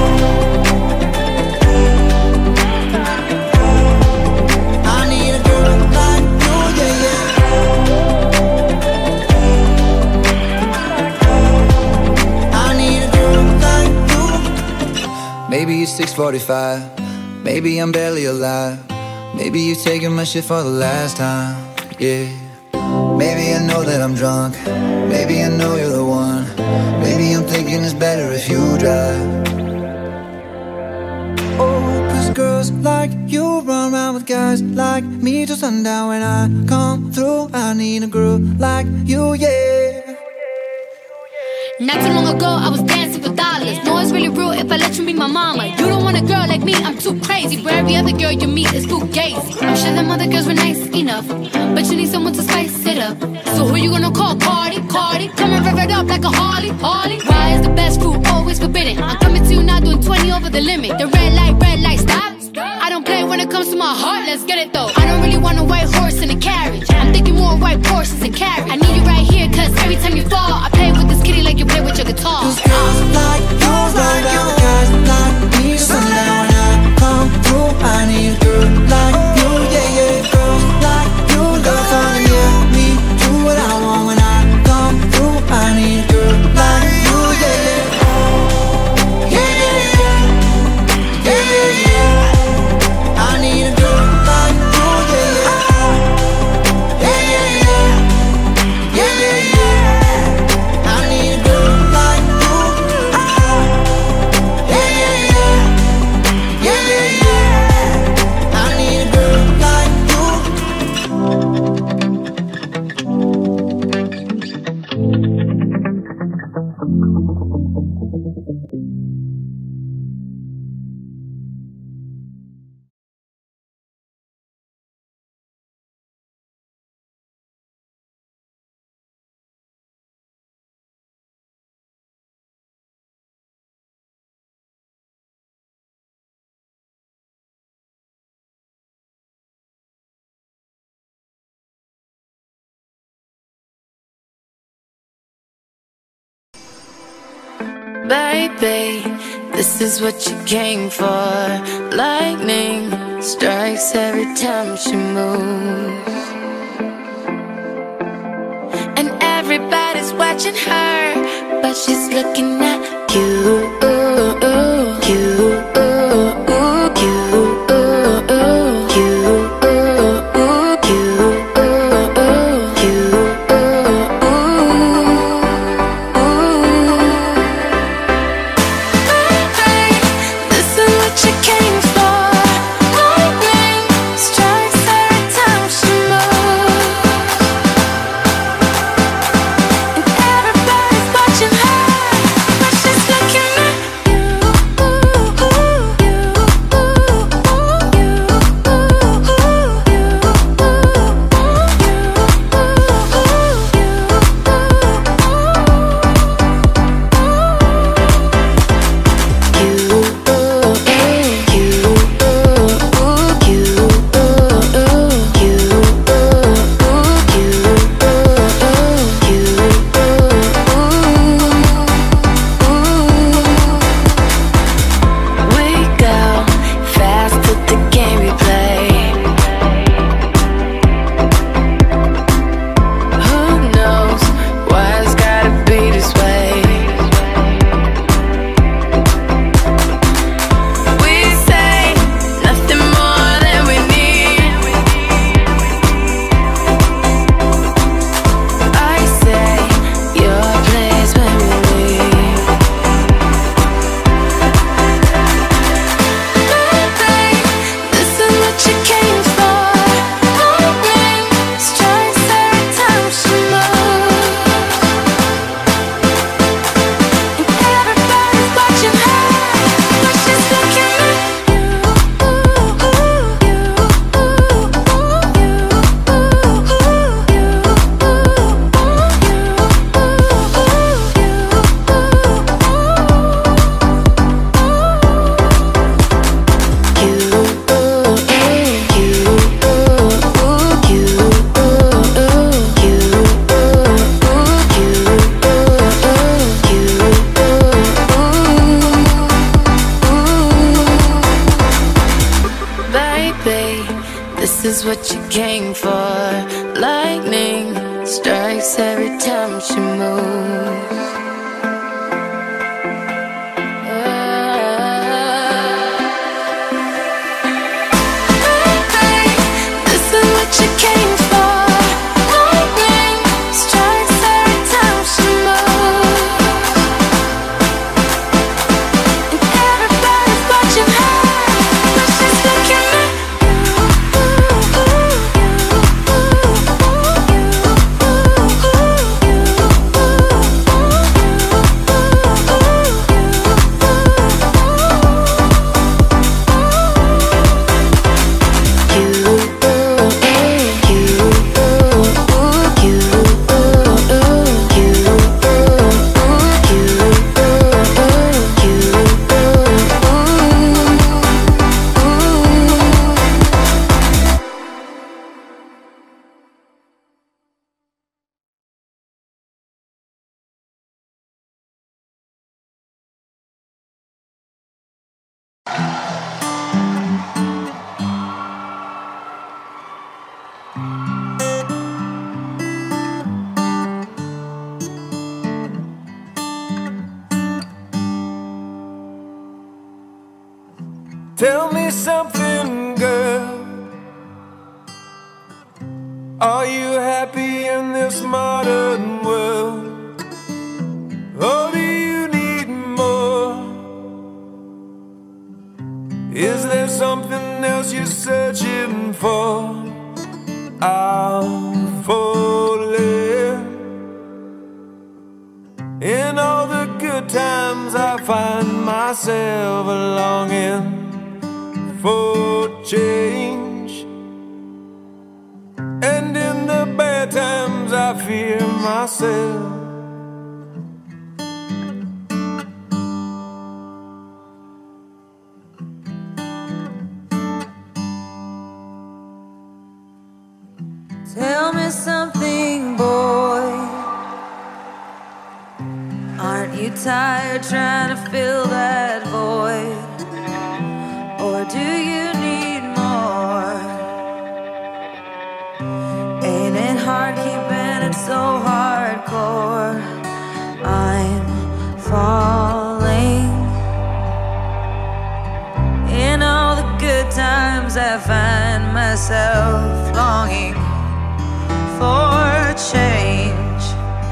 I need a girl like you, yeah, yeah. I need a girl like you. Maybe it's 6:45. Maybe I'm barely alive. Maybe you're taking my shit for the last time, yeah. Maybe I know that I'm drunk. Maybe I know you're the one. Maybe I'm thinking it's better if you drive. Oh, cause girls like you run around with guys like me till sundown. When I come through, I need a girl like you, yeah. Not too long ago, I was dancing for dollars. No, it's really real if I let you be my mama. You don't want a girl like me, I'm too crazy. Where every other girl you meet is fugazi. I'm sure them other girls were nice enough, but you need someone to spice it up. So who you gonna call? Cardi, Cardi. Come and rev it up like a Harley, Harley. Why is the best food always forbidden? I'm coming to you now doing 20 over the limit. The red light, stop. I don't play when it comes to my heart, let's get it though. I don't really want a white horse in a carriage. I'm thinking more white horses and carriage. I need you right here, cause every time you fall, I play with this kitty like you play with your guitar. Cause girls like you run around with guys like me till sundown. When I come through, I need a girl like you, yeah, yeah. Girls like you love fun and yeah, me do what I want. When I come through, I need a girl like you, yeah, yeah. Yeah, yeah, yeah. Yeah, yeah, yeah. I need a girl like you, yeah, yeah. Yeah, yeah, yeah. Yeah, yeah, yeah. I need a girl like you. Yeah, yeah, yeah. Yeah, yeah, yeah. I need a girl like you. Baby, this is what you came for. Lightning strikes every time she moves, and everybody's watching her, but she's looking at you. Watching her, but she's looking at This is what you came for. Lightning strikes every time she moves. This is what you came for. Lightning strikes every time she moves. And everybody's watching her, but she's looking at Tell me something, girl. Are you happy in this modern world? Or do you need more? Is there something else you're searching for? I'm falling. In all the good times I find myself longing for change, and in the bad times I fear myself. Tell me something, boy. Aren't you tired trying to fill that void? Or do you need more? Ain't it hard keeping it so hardcore? I'm falling. In all the good times I find myself longing for change,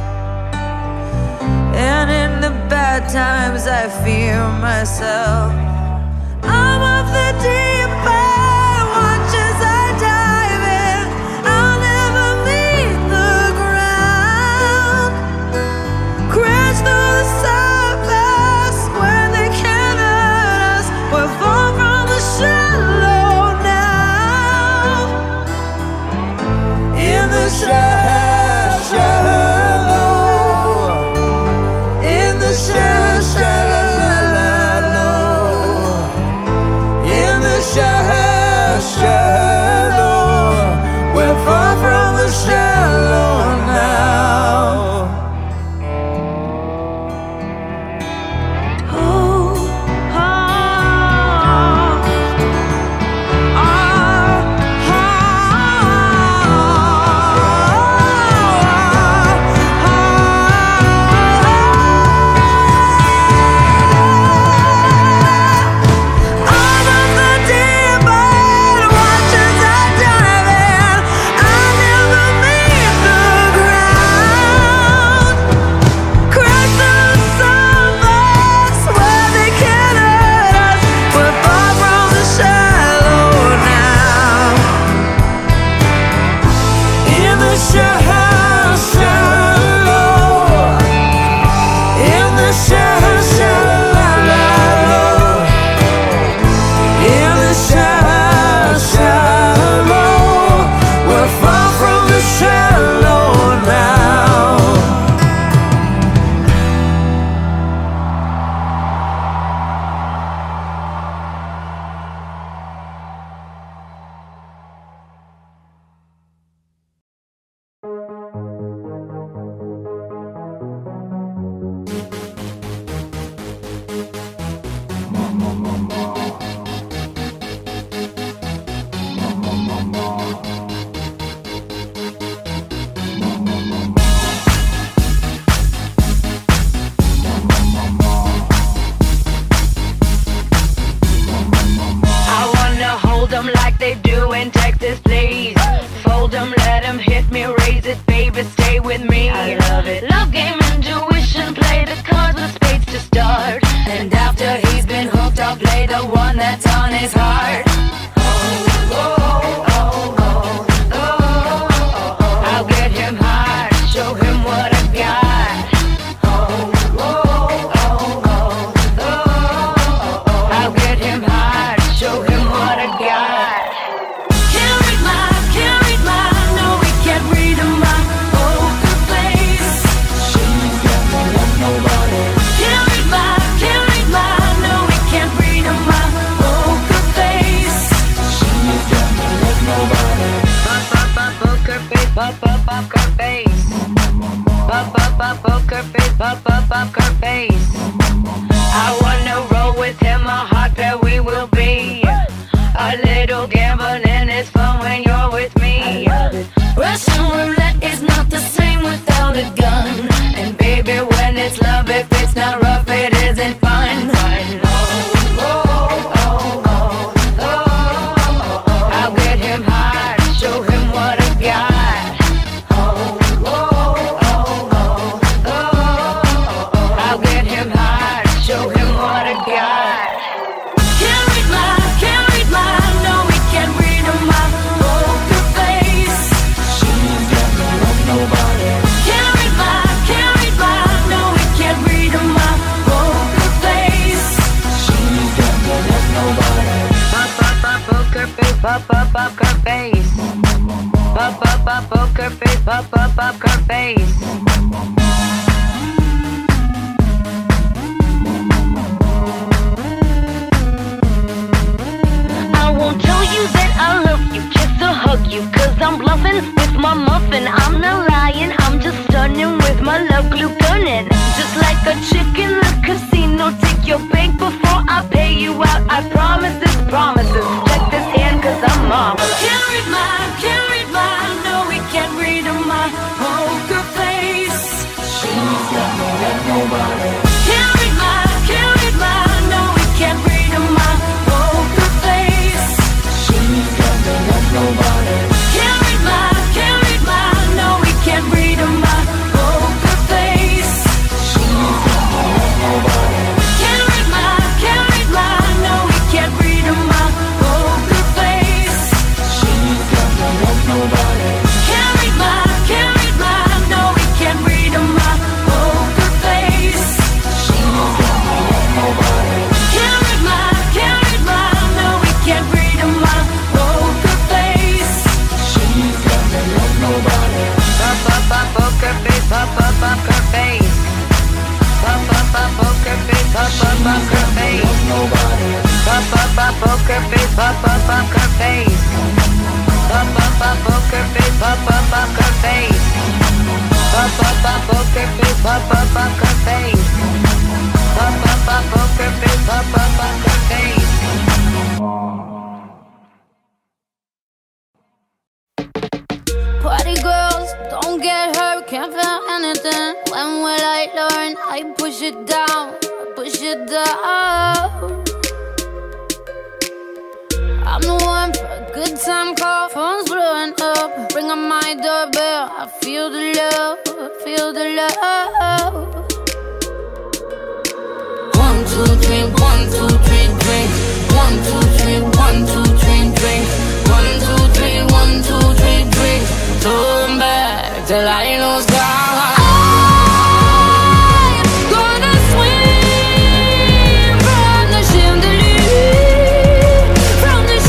and in the bad times I fear myself. I'm of the deep end, watch as I dive in. I'll never meet the ground. Crash through the surface where they can't hurt us. We're far from the shallow now. In the shallow, in the shallow. in Texas, please. Fold 'em, let 'em hit me, raise it, baby, stay with me. I love it. Love game, intuition, play the cards with spades to start. And after he's been hooked, I'll play the one that's on his heart. I'll get him high, show him what I got. I'll get him high, show him what I got. Can't read my, no, we can't read my poker face. She's got me like nobody. Can't read my, no, we can't read my poker face. She's got me like nobody. Poker face, poker face. Poker face, poker face. I wanna roll with him, a hot pair we will be. A little gambling is fun when you're with me. Russian roulette is not the same without a gun. And baby, when it's love, if it's not rough, it isn't fun. I'll get him high, show him what I got. I'll get him high, show him what I got. Can't read my, no, we can't read my poker face. She's got me like nobody. Can't read my, no, we can't read my poker face. She's got me like nobody. Poker face, poker face. Poker face, poker face. I won't tell you that I love you just to hug you, 'cause I'm bluffing with my muffin. I'm not lying, I'm just stunning with my love glue gunning. Just like a chick in the casino, take your bank before I pay you out. I promise this promises. Check this hand 'cause I'm marvelous. Can't read my, no, we can't read my poker face. She's got me like nobody. Can't read my, no, we can't read my poker face. She's got me like nobody. Can't read my, no, we can't read my poker face. She's got me like nobody. Can't read my, no, we can't read my poker face. She's got me like nobody. Can't read my, no, we can't read my poker face. She's got me like nobody. Can't read my, no, we can't read my poker face. She's got me like nobody. Poker face, poker face. Poker face, poker face. Nobody. Poker face, poker face. Poker face, poker face. Poker face, poker face. Poker face, poker face. Party girls, don't get hurt, can't feel anything. When will I learn? I push it down, push it down. I'm the one for a good time call, phone's blowing up. Ring on my doorbell, I feel the love, feel the love. 1, 2, 3, 1, 2, 3, drink. 1, 2, 3, 1, 2, 3, drink. 1, 2, 3, 1, 2, 3, drink. Turn back till I lose God. I'm gonna swim from the chandelier, from the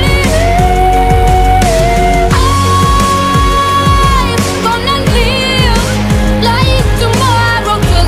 chandelier. I'm gonna live like tomorrow.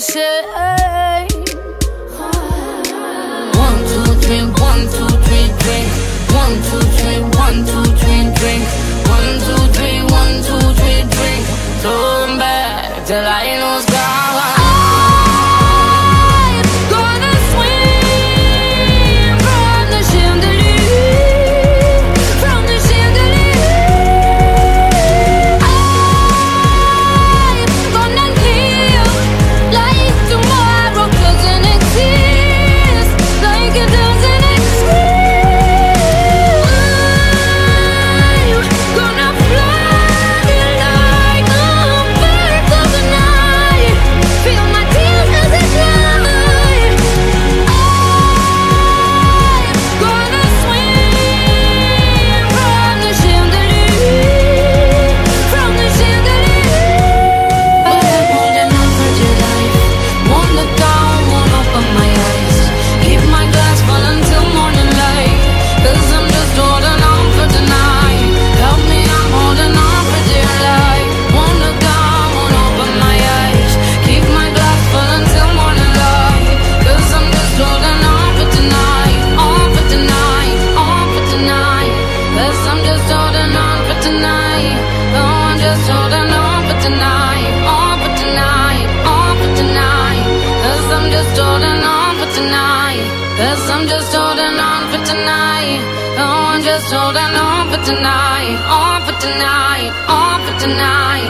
shame. 1, 2, 3, 1, 2, 3, drink. 1, 2, 3, 1, 2, 3, drink. 1, 2, 3, 1, 2, 3, drink. Turn back till I lose God. I'm gonna swim from the chandelier, from the chandelier. I'm gonna live like tomorrow doesn't exist, like it doesn't exist. I'm gonna fly like a bird of the night, feel my tears as they dry. I'm gonna swim from the chandelier, from the chandelier. But I'm holding on for dear life. Won't look down, won't open my eyes. Keep my glass full until morning light, 'cause I'm just holding on for tonight. Help me, I'm holding on for dear life. Won't look down, won't open my eyes. Keep my glass full until morning light, 'cause I'm just holding on for tonight. On for tonight, on for tonight, 'cause I'm just holding on for tonight. Oh, I'm just holding on for tonight. On for tonight, on for tonight, 'cause I'm just holding on for tonight. 'Cause I'm just holding on for tonight. Oh, I'm just holding on for tonight. On for tonight, on for tonight.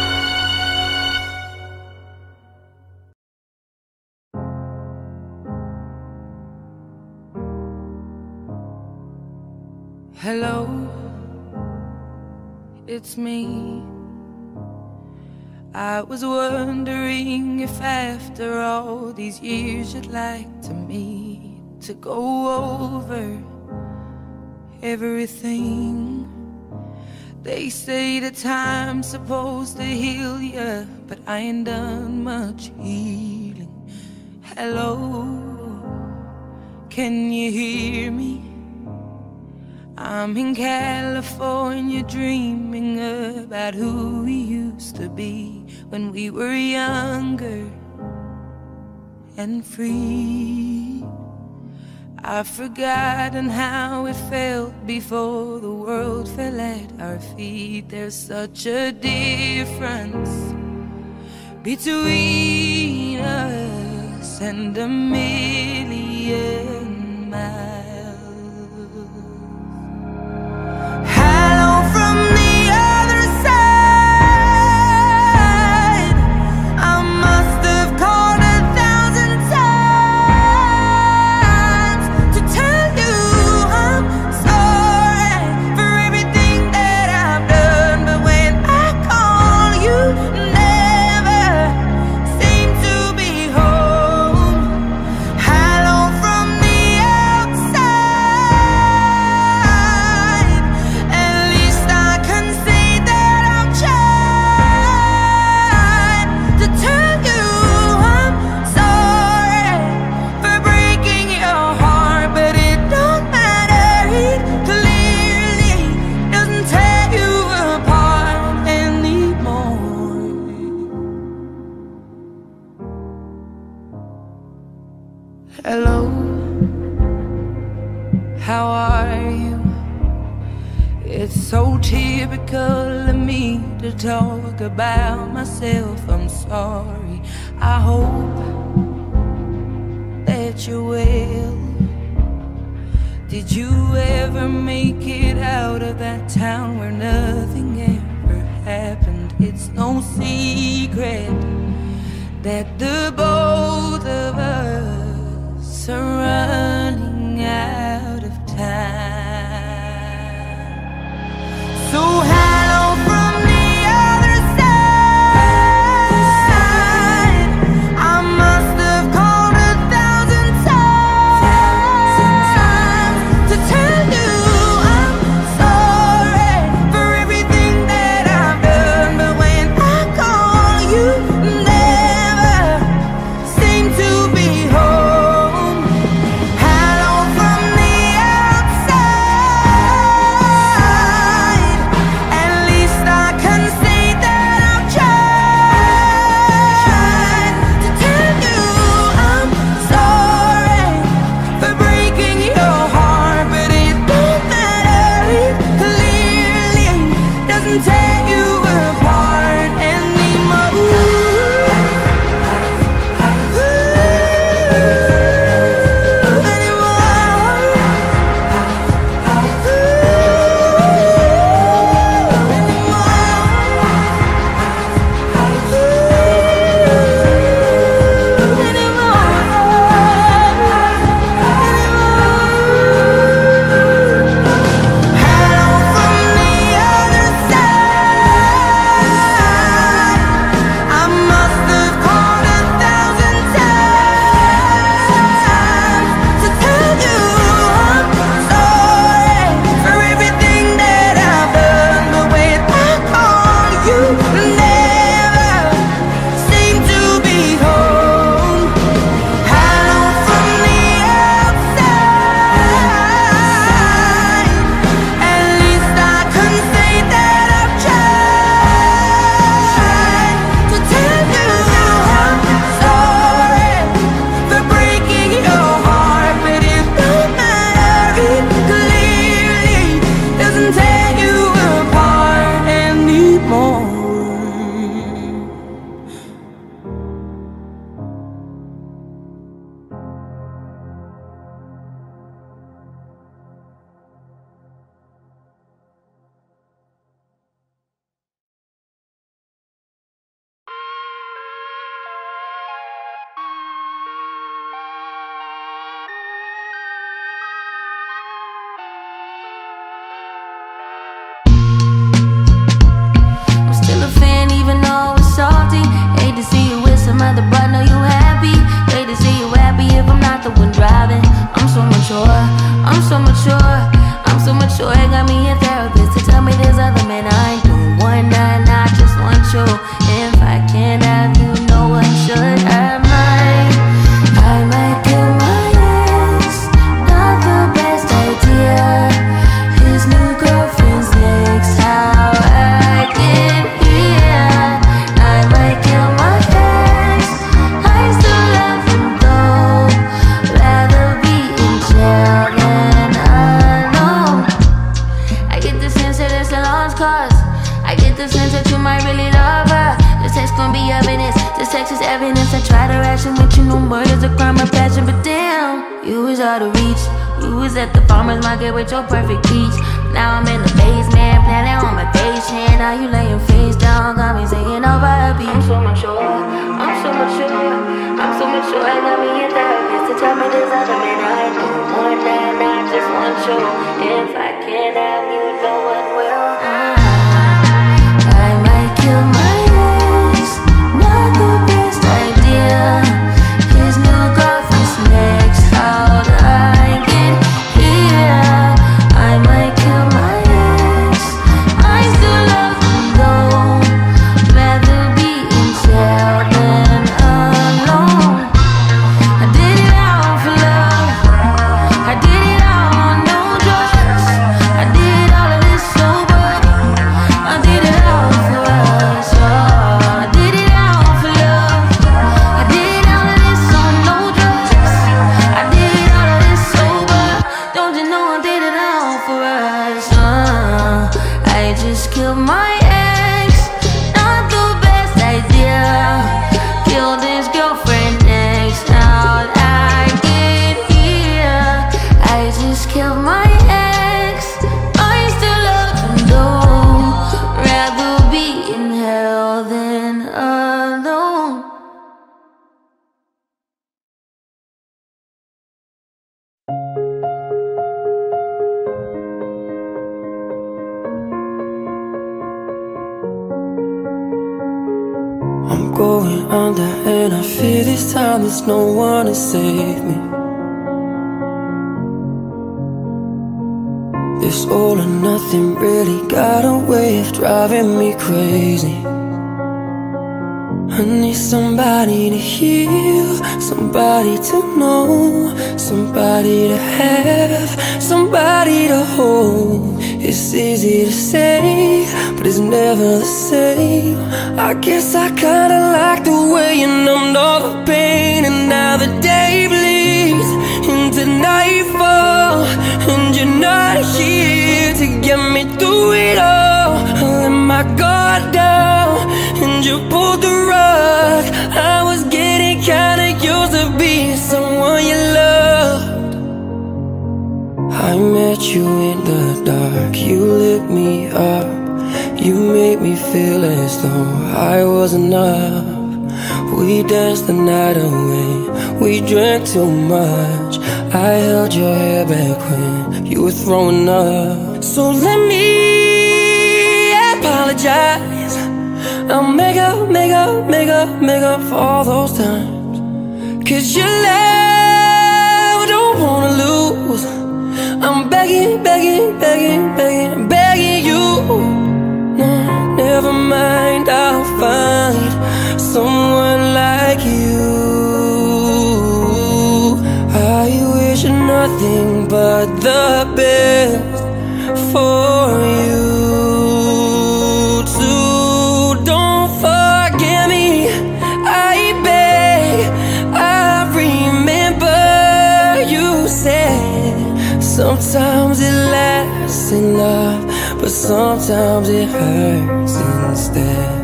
Hello, it's me. I was wondering if after all these years you'd like to meet, to go over everything. They say that time's supposed to heal ya, but I ain't done much healing. Hello, can you hear me? I'm in California dreaming about who we used to be when we were younger and free. I've forgotten how it felt before the world fell at our feet. There's such a difference between us and a million miles. Hello from the other side. I must have called 1,000 times to tell you I'm sorry for everything that I've done. But when I call, you never seem to be home. Hello from the outside. At least I can say that I've tried to tell you I'm sorry for breaking your heart, but it don't matter. It clearly doesn't tear you apart anymore. Hello, how are you? It's so typical of me to talk about myself. I'm sorry. I hope that you're well. Did you ever make it out of that town where nothing ever happened? It's no secret that the both of us are running out of time. So hello from the other side. I must have called 1,000 times to tell you I'm sorry for everything that I've done. But when I call, you never seem to doesn't tear you apart anymore. Going under and I fear this time there's no one to save me. This all or nothing really got a way of driving me crazy. I need somebody to heal, somebody to know, somebody to have, somebody to hold. It's easy to say, but it's never the same. I guess I kinda like the way you numbed all the pain. And now the day bleeds into nightfall, and you're not here to get me through it all. I let my guard down and you pulled the rug. I was getting kinda used to being someone you loved. I met you in the dark, you lit me up. You made me feel as though I was enough. We danced the night away, we drank too much. I held your hair back when you were throwing up. So let me apologize. I'll make up for all those times. 'Cause your love I don't wanna lose. I'm begging you. No, never mind, I'll find someone like you. I wish nothing but the best for you too. Don't forget me, I beg. I remember you said sometimes it lasts in love, but sometimes it hurts instead.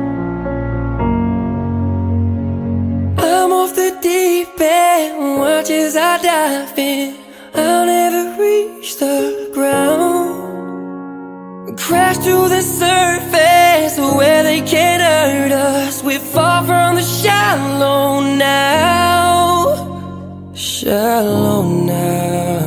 I'm off the deep end, watch as I dive in. I'll never reach the ground. Crash to the surface where they can't hurt us. We fall from the shallow now. Shallow now.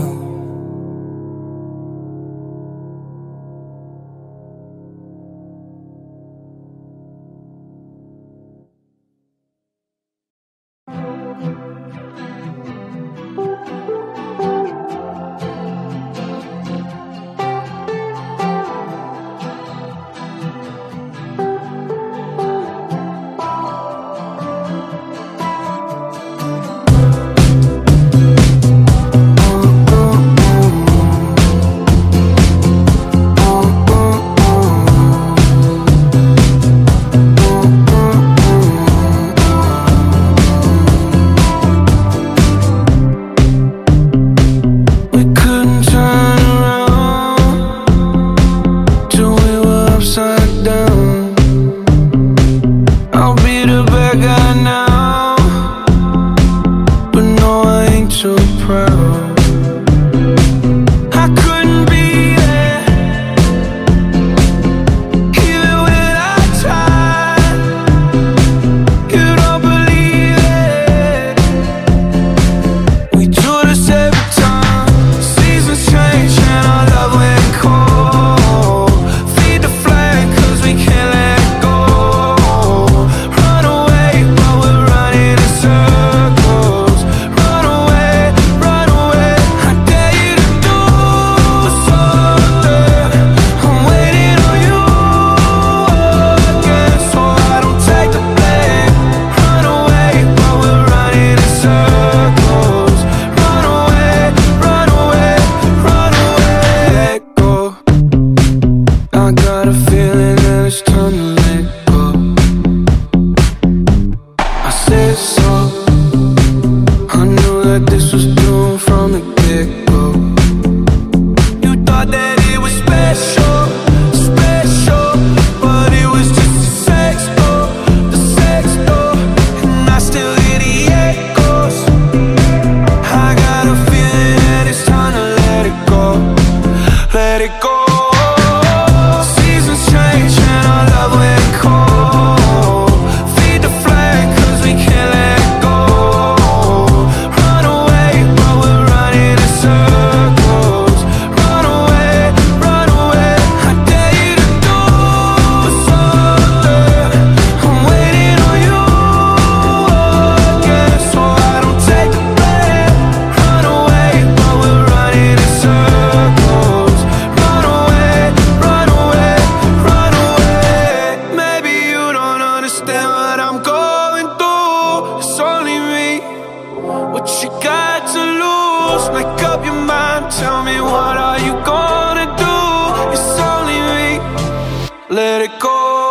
let it go.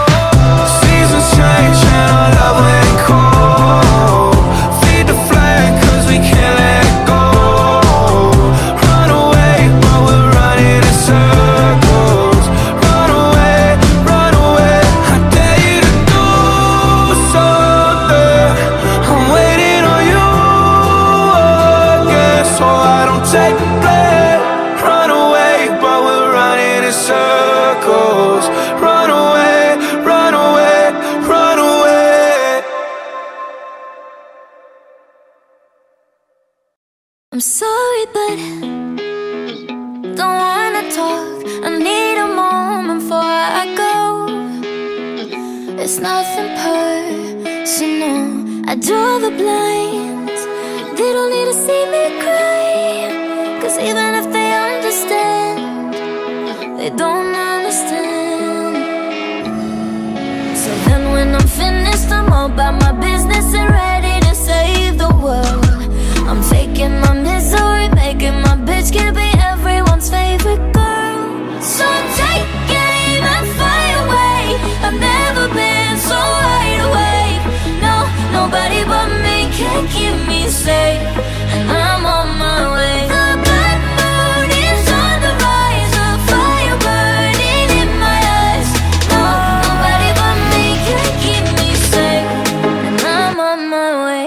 Seasons change and our love went cold. Feed the flame cause we can't let it go. Run away but we're running in circles. Run away, nothing personal. I draw the blinds. They don't need to see me cry, 'cause even if they understand, they don't understand. So then when I'm finished, I'm all about my business and ready to save the world. I'm faking my misery, making my bitch can be everyone's favorite girl. So take aim and fire away. I've never been so wide awake. No, nobody but me can keep me safe, and I'm on my way. The blood moon is on the rise, a fire burning in my eyes. No, nobody but me can keep me safe, and I'm on my way.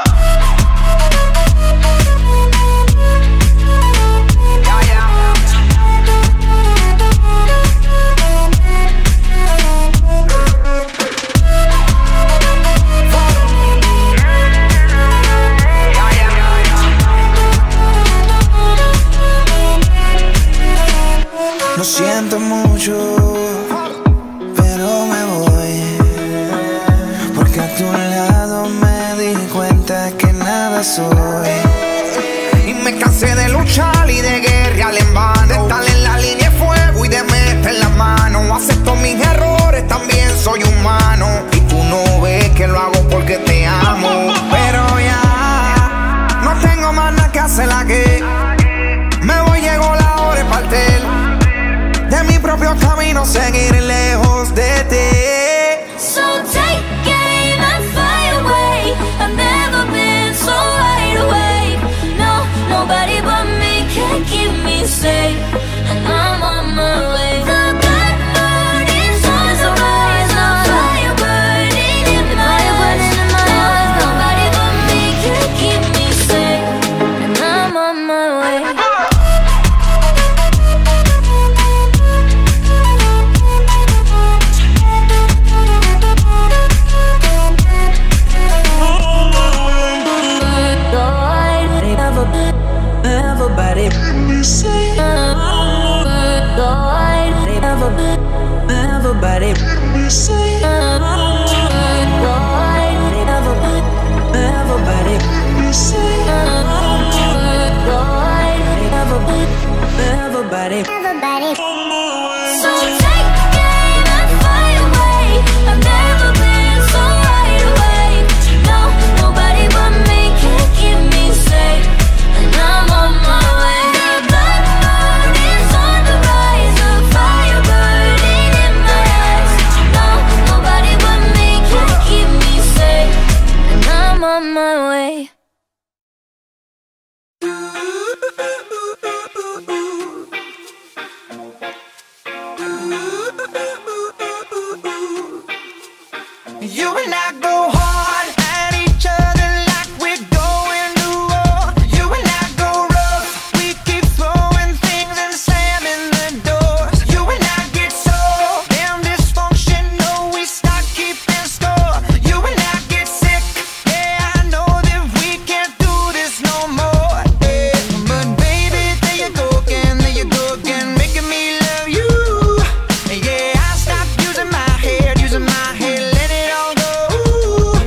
Lo siento mucho, pero me voy, porque a tu lado me di cuenta que nada soy. Y me cansé de luchar y de guerrear en vano, de estar en la línea de fuego y de meter la mano. Acepto mis errores, también soy humano, y tú no ves que lo hago porque te amo. Pero ya no tengo más nada que hacer aquí. Me voy, llegó la hora de partir de mi propio camino, seguir lejos de ti. So take aim and fire away. I've never been so wide awake. No, nobody but me can keep me safe, and I'm on my way. The blood moon is on the rise, a fire burning in my eyes. No, nobody but me can keep me safe, and I'm on my way. Everybody, everybody, everybody. So take aim and fire away. I've never been so wide awake. No, nobody but me can keep me safe, and I'm on my way. The blood moon is on the rise, a fire burning in my eyes. No, nobody but me can keep me safe, and I'm on my way. You and I go hard at each other like we're going to war. You and I go rough, we keep throwing things and slamming the doors. You and I get so damn dysfunctional, we start keeping score. You and I get sick, yeah, I know that we can't do this no more. Yeah. But baby, there you go again, making me love you. Yeah, I stopped using my head, let it all go.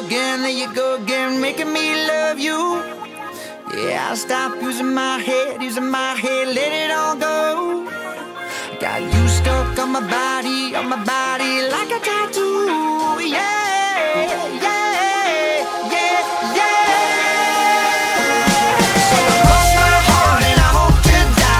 again, making me love you. Yeah, I'll stop using my head, let it all go. Got you stuck on my body like a tattoo. Yeah, yeah, yeah, yeah. So cross my heart and I hope to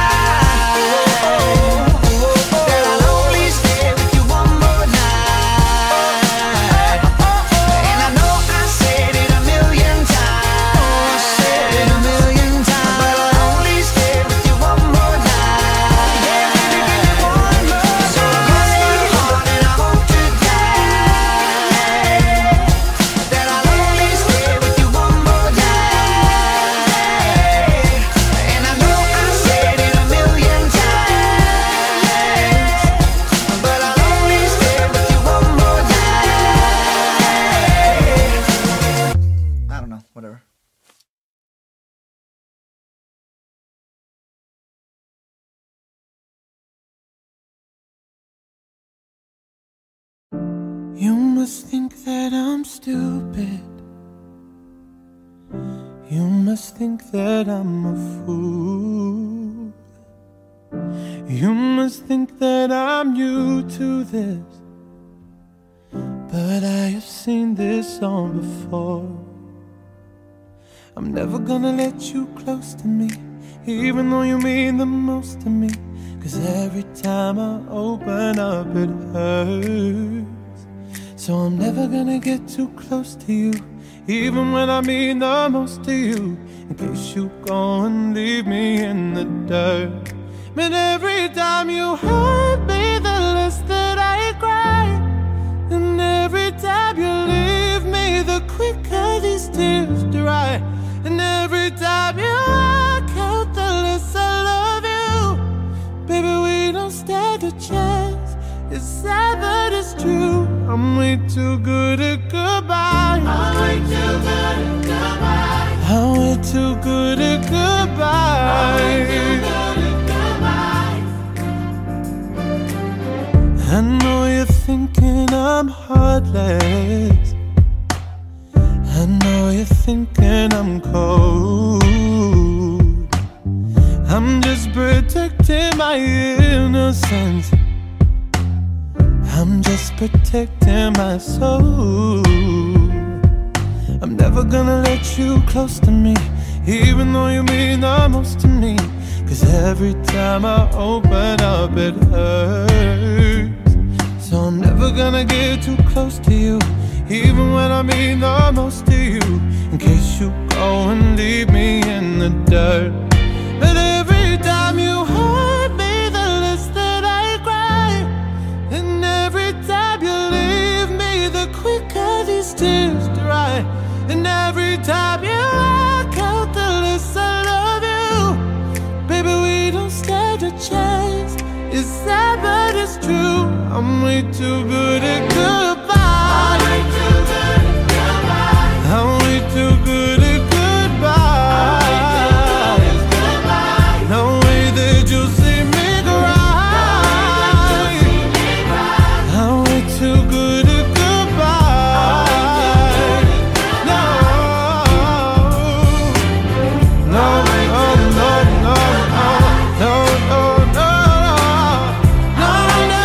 die that I'll only stay with you one more night. And I know I said it a million times, but I'll only stay with you one more night. Yeah, baby, give me one more. So cross my heart and I hope to die that I'll only stay with you one more night. And I know I said it a million times, but I'll only stay with you one more night. I don't know, whatever. You must think that I'm stupid. You must think that I'm a fool. You must think that I'm new to this, but I have seen this song before. I'm never gonna let you close to me, even though you mean the most to me. 'Cause every time I open up it hurts. So I'm never gonna get too close to you, even when I mean the most to you, in case you go and leave me in the dirt. But every time you hurt me, the less that I cry. And every time you leave me, the quicker these tears dry. And every time you walk out, the less I love you. Baby, we don't stand a chance. It's sad but it's true. I'm way too good at goodbye. I'm way too good at goodbye. I'm way too good at goodbye. I know you're thinking I'm heartless. I know you're thinking I'm cold. I'm just protecting my innocence. I'm just protecting my soul. I'm never gonna let you close to me, even though you mean the most to me. 'Cause every time I open up it hurts. So I'm never gonna get too close to you, even when I mean the most to you, in case you go and leave me in the dirt. But every time you hurt me, the less that I cry. And every time you leave me, the quicker these tears dry. And every time you walk out, the less I love you. Baby, we don't stand a chance. It's sad but it's true. I'm way too good at goodbye. I'm way too good at goodbye. I'm way too good at goodbye. No way that you'll see me cry. I'm way too good at goodbye. No, no, no, no, no, no, no, no, no, no,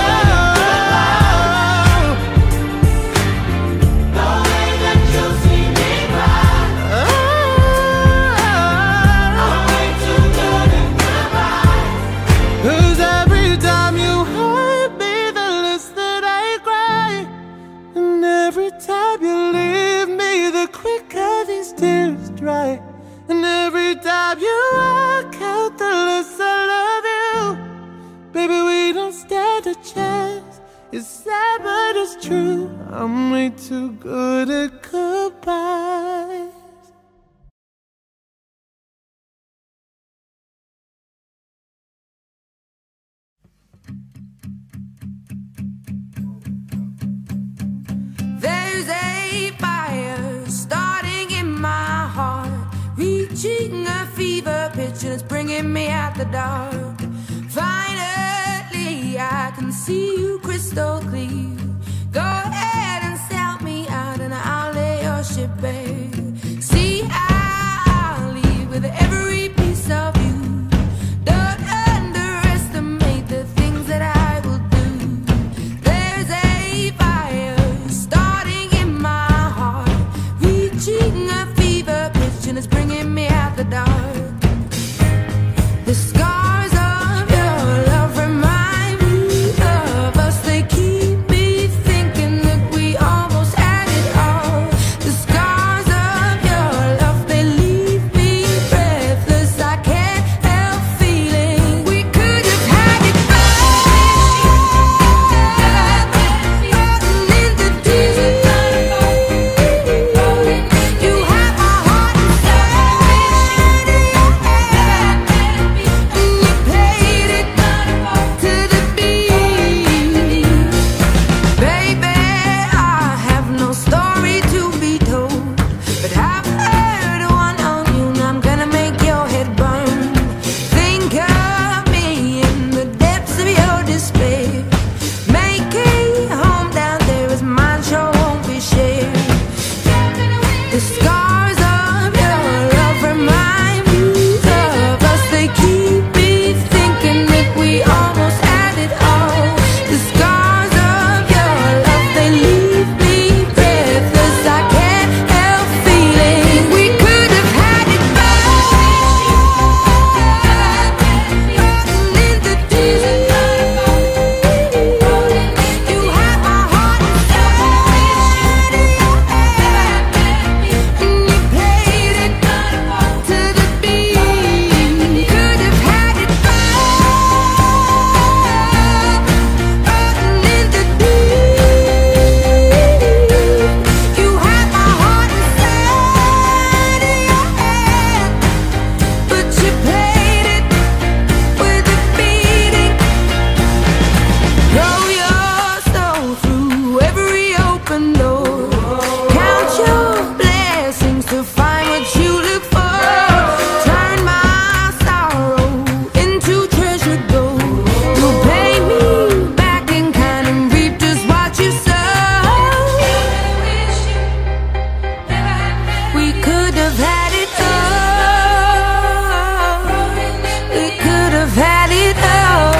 no. No way that you'll see me cry. I'm way too good at goodbye. 'Cause every time you hurt me, the less that I cry. And every time you leave me, the quicker these tears dry. And every time you walk out, the less I love you. Baby, we don't stand a chance. It's sad but it's true. I'm way too good at goodbye. There's a fire starting in my heart, reaching a fever pitch and it's bringing me out the dark. Finally, I can see you crystal clear. Go ahead and sell me out and I'll lay you, babe. See, I'll leave with every piece of you. Don't underestimate the things that I will do. There's a fire starting in my heart, reaching a fever pitch, and it's bringing me out the dark. The scars of your love remind me of us. They keep me thinking that we almost had it all. The scars of your love, they leave me breathless. I can't help feeling we could have had it all. In the deep, you have my heart inside of your hand, and you played it to the beat. Baby, I have no story to be told, but I've heard one on you, and I'm gonna make your head burn. Think of me in the depths of your despair. Make a home down there as mine sure won't be shared. The scars of your love remind me of us. They keep me thinking that we almost had it all. The scars of your love, they leave me breathless. I can't help feeling we could have had it all. In the deep, you have my heart inside of your hand, and you played it to the beat. Could have had it all. In the deep, you have my heart inside of your hand, but you played it with a beating. Throw your soul through every open door. Count your blessings to find what you look for. Turn my sorrow into treasure gold. You'll pay me back in kind and reap just what you sow. We could have had it all. We could have had it all.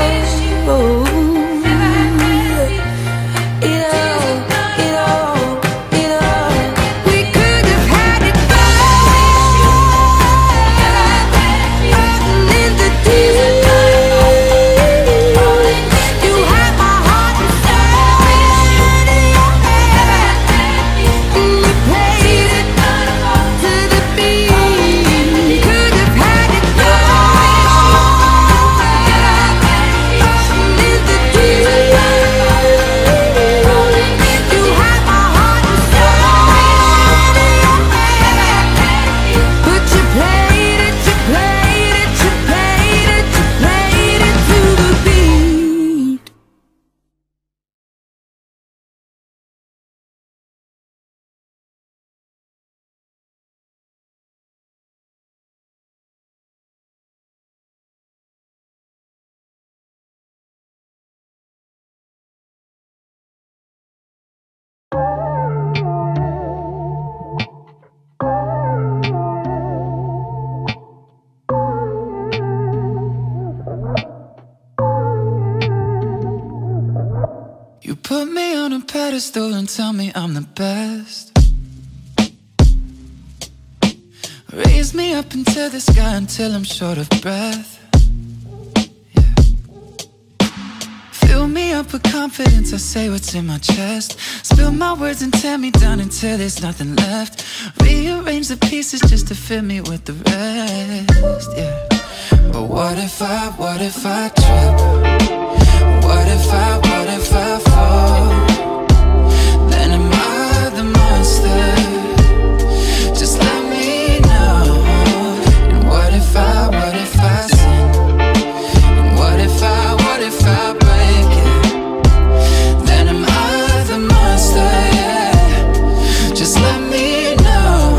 It all. We could have had it all. In the deep, you have my heart inside of your hand, and you played it to the beat. Could have had it all. In the deep, you have my heart inside of your hand, but you played it to the beat. You put me on a pedestal and tell me I'm the best. Raise me up into the sky until I'm short of breath. Yeah. Fill me up with confidence, I say what's in my chest. Spill my words and tear me down until there's nothing left. Rearrange the pieces just to fit me with the rest. Yeah. But what if I trip? What if I fall? Then am I the monster? Just let me know. And what if I sin? And what if I break it? Then am I the monster? Yeah. Just let me know.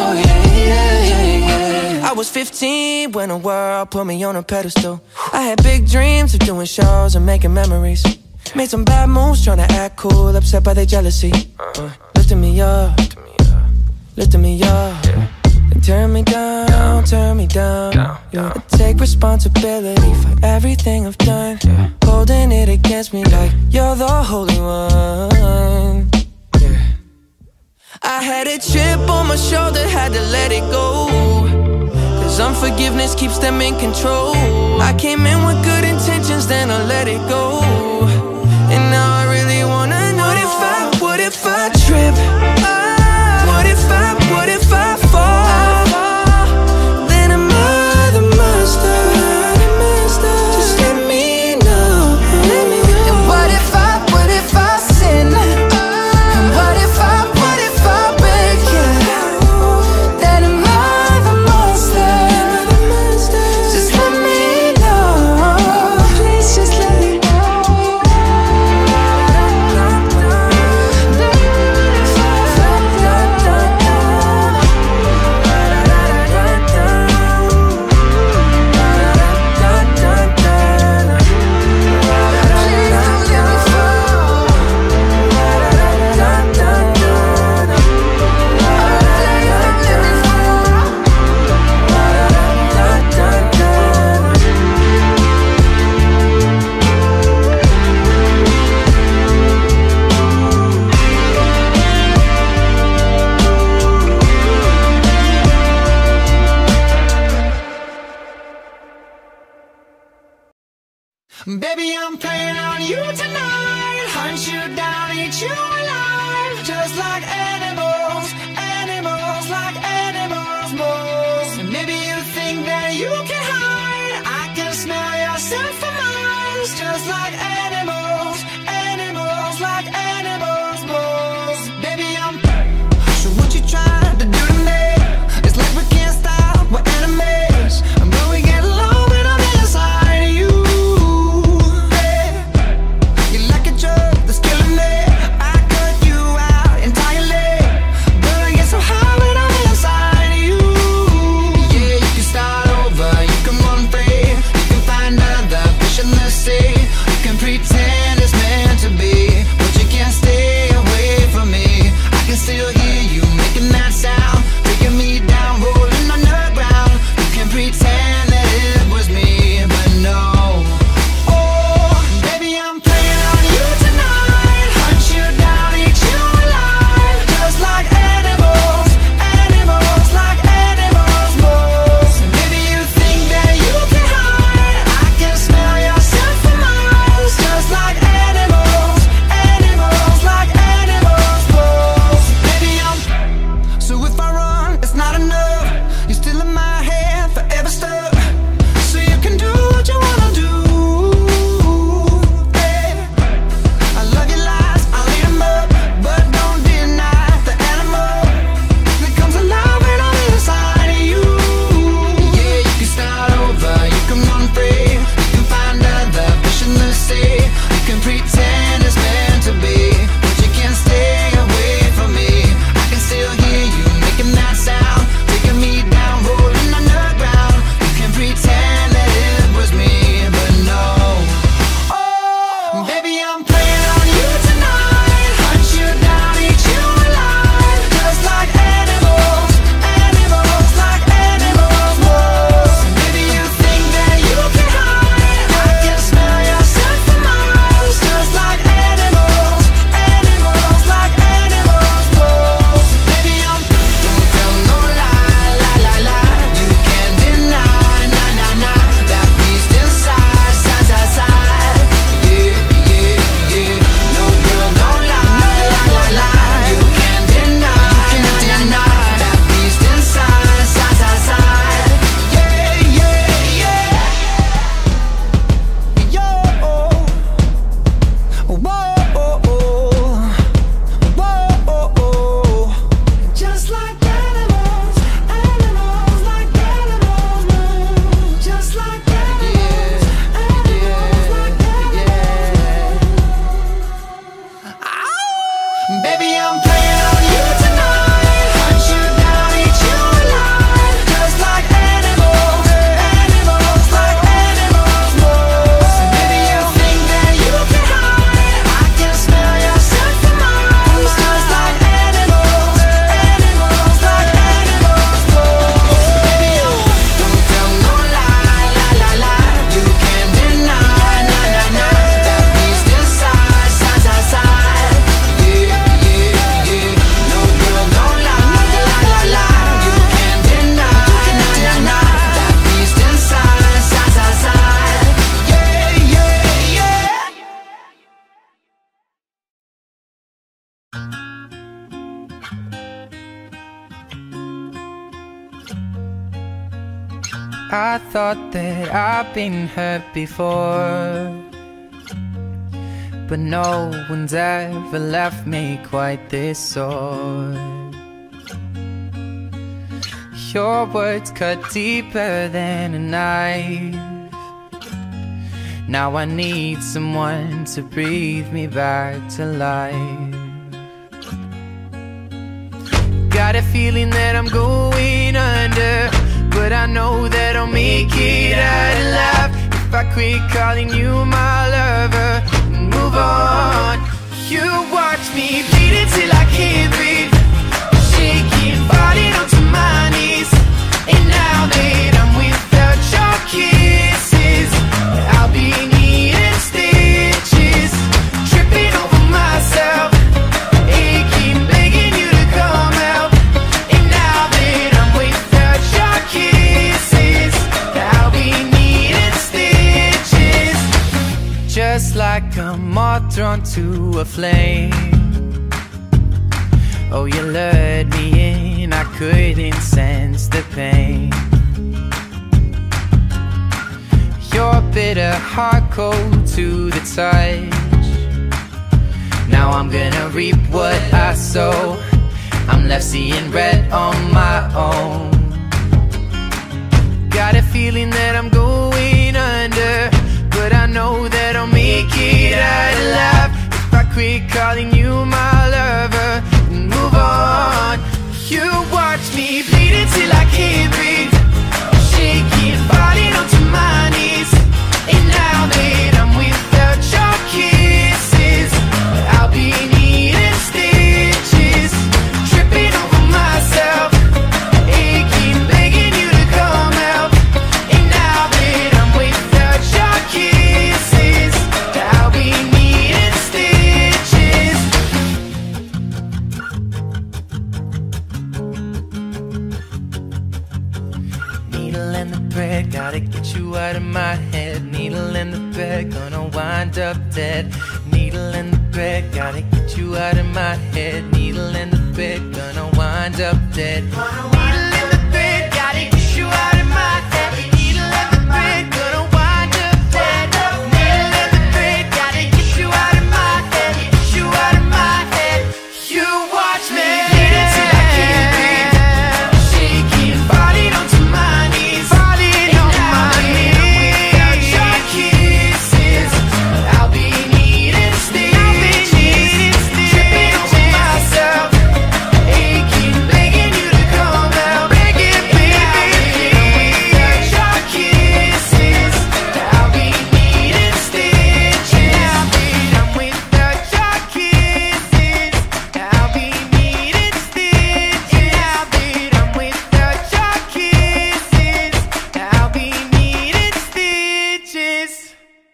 Yeah. I was 15 when the world put me on a pedestal. I had big dreams of doing shows and making memories. Made some bad moves trying to act cool, upset by their jealousy. Lifting me up, lifting me up, and turn me down, turn me down. I take responsibility for everything I've done, holding it against me like you're the holy one. I had a chip on my shoulder, had to let it go, 'cause unforgiveness keeps them in control. I came in with good intentions, then I let it go, and now I really wanna know, what if I trip? What if I fall? Then am I the monster? Just let me know. And what if I sin? And what if I break you? Then am I the monster? Just let me know. Please just let me know. Baby, I'm playing on you tonight. Hunt you down, eat you alive. Just like animals, animals, like animals, moles. And maybe you think that you can hide. I can smell yourself from miles. Just like animals, animals, like animals, moles. Baby, I'm so what you trying to do to me? It's like we can't stop, we're enemies. And when we get along, when I'm inside you, that's killing me. I cut you out entirely, but I get so high when I'm inside you. Yeah, you can start over, you can run free, you can find other fish in the sea. You can pretend it's meant to be, but you can't stay away from me. I can still hear you making that sound, taking me down, rolling on the ground. You can pretend that it was me, but no. Oh, baby, I'm playing on you tonight. Hunt you down, eat you alive. Just like animals, animals, like animals, moles. And maybe you think that you can hide. I can smell yourself from miles. Just like animals, animals, like animals, moles. Maybe I'm so if I I thought that I've been hurt before, but no one's ever left me quite this sore. Your words cut deeper than a knife. Now I need someone to breathe me back to life. Got a feeling that I'm going under, but I know that I'll make it out alive if I quit calling you my lover and move on. You watch me bleed until I can't breathe, shaking, falling onto my knees. And now that I'm without your kisses, I'll be needing stitches, tripping over myself, aching, begging you to come out. And now that I'm without your kisses, I'll be needing stitches, just like a moth drawn to a flame. Oh, you lured me in, I couldn't sense the pain. Your bitter heart cold to the touch. Now I'm gonna reap what I sow. I'm left seeing red on my own. Got a feeling that I'm going under, but I know that I'll make it out alive if I quit calling you my lover and move on. You watch me bleed until I can't breathe, shaking, falling onto my knees. And now that I'm without your kisses, I'll be needing stitches, tripping over myself, aching, begging you to come out. And now that I'm without your kisses, I'll be needing stitches. Needle in the thread, gotta get you out of my head. Needle in the thread, gonna wind up dead. Needle in the thread, gotta get you out of my head. Needle in the thread, gonna wind up dead. Needle in the thread, gotta get you out of my head. Needle in the thread, gonna wind up dead. Needle in the thread, gotta get you out of my head. Get you out of my head. You watch me bleed until I can't breathe, shaking, falling onto my knees. Falling on my knees. Without your kisses, I'll be needing stitches, tripping over myself, aching, begging you to come out. Begging, baby. Without your kisses, I'll be needing stitches. Now that I'm without your kisses, I'll be needing stitches. Now that I'm without your kisses, I'll be needing stitches.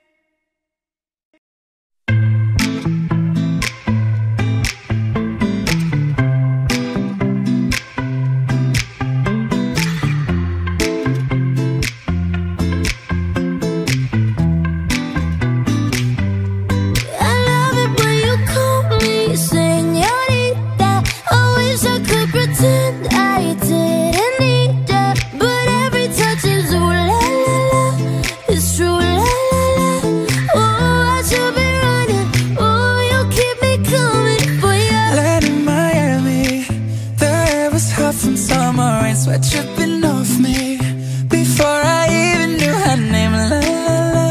I love it when you call me señorita. I wish I could pretend I didn't need ya, but every touch is ooh la la la. It's true la la la. Oh, I should be running. Oh, you keep me coming for ya. Land in Miami, the air was hot from summer rain, sweat dripping off me before I even knew her name. La la la,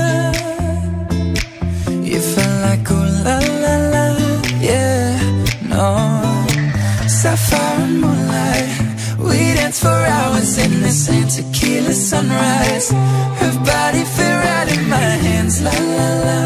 you felt like ooh la la la, yeah, no. Sapphire and moonlight, we danced for hours in the same tequila sunrise. Her body fit right in my hands, la la la.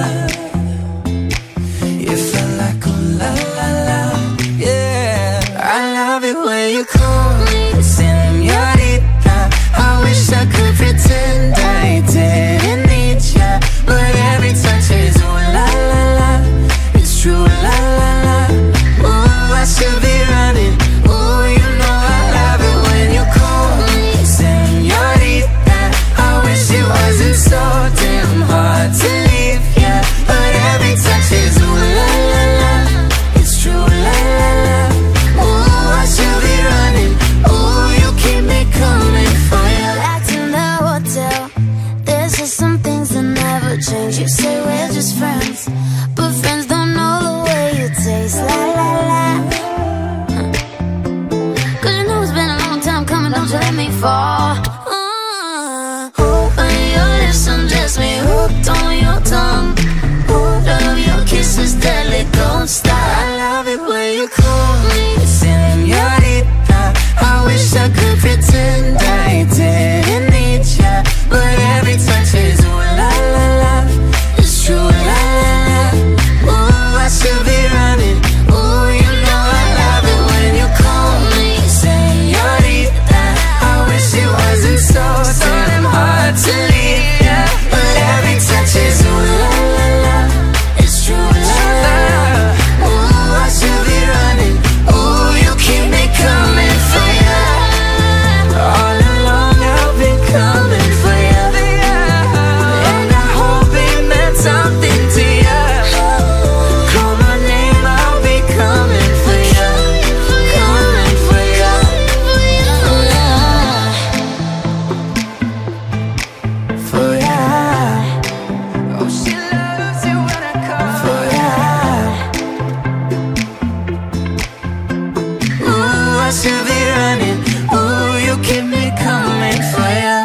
You felt like ooh la la la, yeah. I love it when you call me señorita. I wish I could pretend I didn't need ya, but every touch is ooh la la la. It's true la la la. Ooh, I should be running. Ooh, you know I love it when you call me señorita. I wish it wasn't so damn hard to leave ya, but every touch is ooh la la la. It's true la la la. Ooh, I should be running. Ooh, you fall. On your lips undress me, hooked on your tongue. Love your kisses, deadly, don't stop. I love it when you call me señorita. I wish I could pretend I didn't need ya, but every touch is ooh la la la. It's true la la la. Ooh, I should be running. Ooh, you know I love it when you call me señorita. I wish it wasn't so damn hard to leave ya, but every touch is ooh la la la. It's true la la la. Ooh, I should be running. Ooh, you keep me coming for ya. All along I've been coming for ya, and I hope it meant something to ya. Call my name, I'll be coming for ya, coming for ya, for ya. Oh, she loves it when I call for ya. Ooh, I should be running. Ooh, you keep me coming for ya.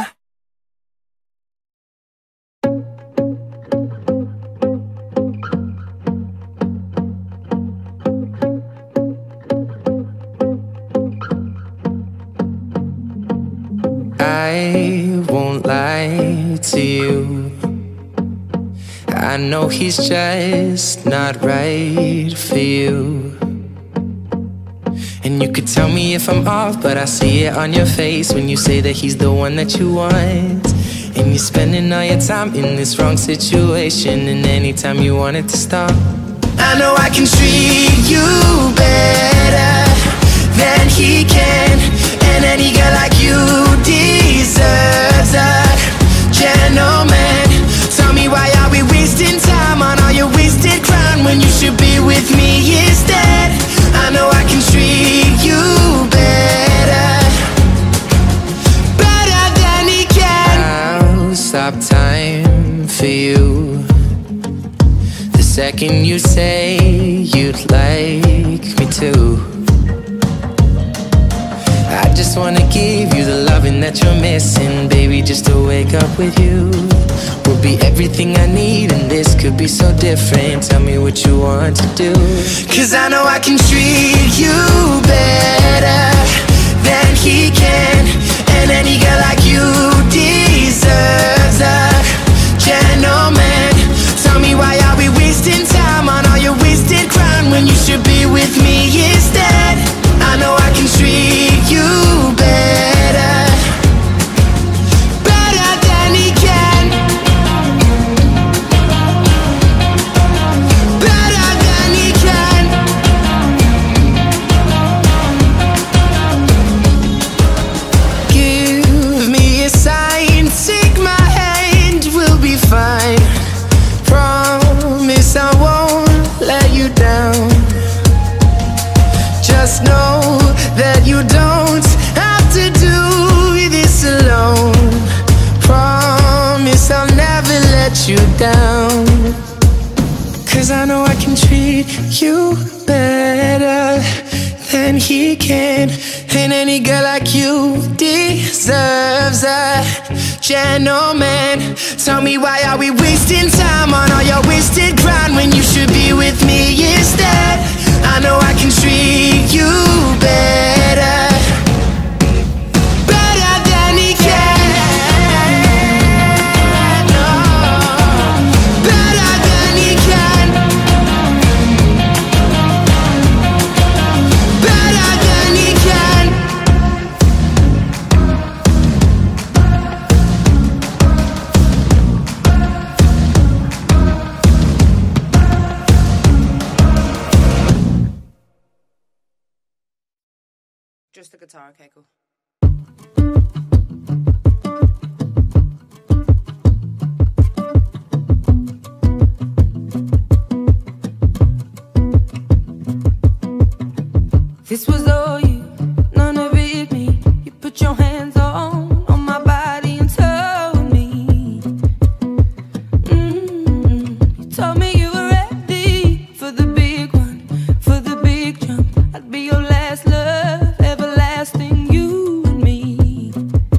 I won't lie to you. I know he's just not right for you. And you could tell me if I'm off, but I see it on your face when you say that he's the one that you want. And you're spending all your time in this wrong situation, and anytime you want it to stop, I know I can treat you better than he can. And any girl like you deserves a gentleman. Tell me, why are we wasting time on all your wasted crown when you should be with me instead? I know I can treat you better, better than he can. I'll stop time for you the second you say you'd like me to. I just wanna give you the loving that you're missing, baby. Just to wake up with you will be everything I need, and this could be so different. Tell me what you want to do, 'cause I know I can treat you better than he can. And any girl like you deserves a gentleman. Tell me, why are we wasting time on all your wasted crown when you should be with me instead? I know I can treat you better, better than he can, better than he can. Give me a sign, take my hand, we'll be fine. Promise I won't let you down. Just know that you don't have to do this alone. Promise I'll never let you down, 'cause I know I can treat you better than he can. And any girl like you deserves a gentleman. Tell me, why are we wasting time on all your wasted grind when you should be with me instead? I know I can treat you better, better than he can. No, better than he can, better than he can. Just the guitar, okay, cool. This was all you, none of it me. You put your hands on my body and told me. You told me you were ready for the big one, for the big jump. I'd be your last love, everlasting, you and me.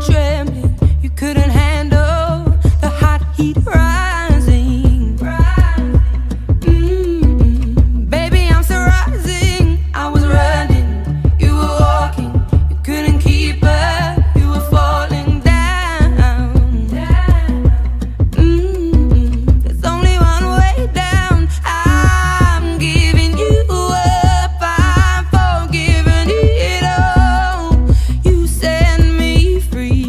trembling. You couldn't handle the hot heat rising. Baby, I'm still rising. I was running, you were walking. You couldn't keep up, you were falling down. There's only one way down. I'm giving you up, I'm forgiving it all. You set me free.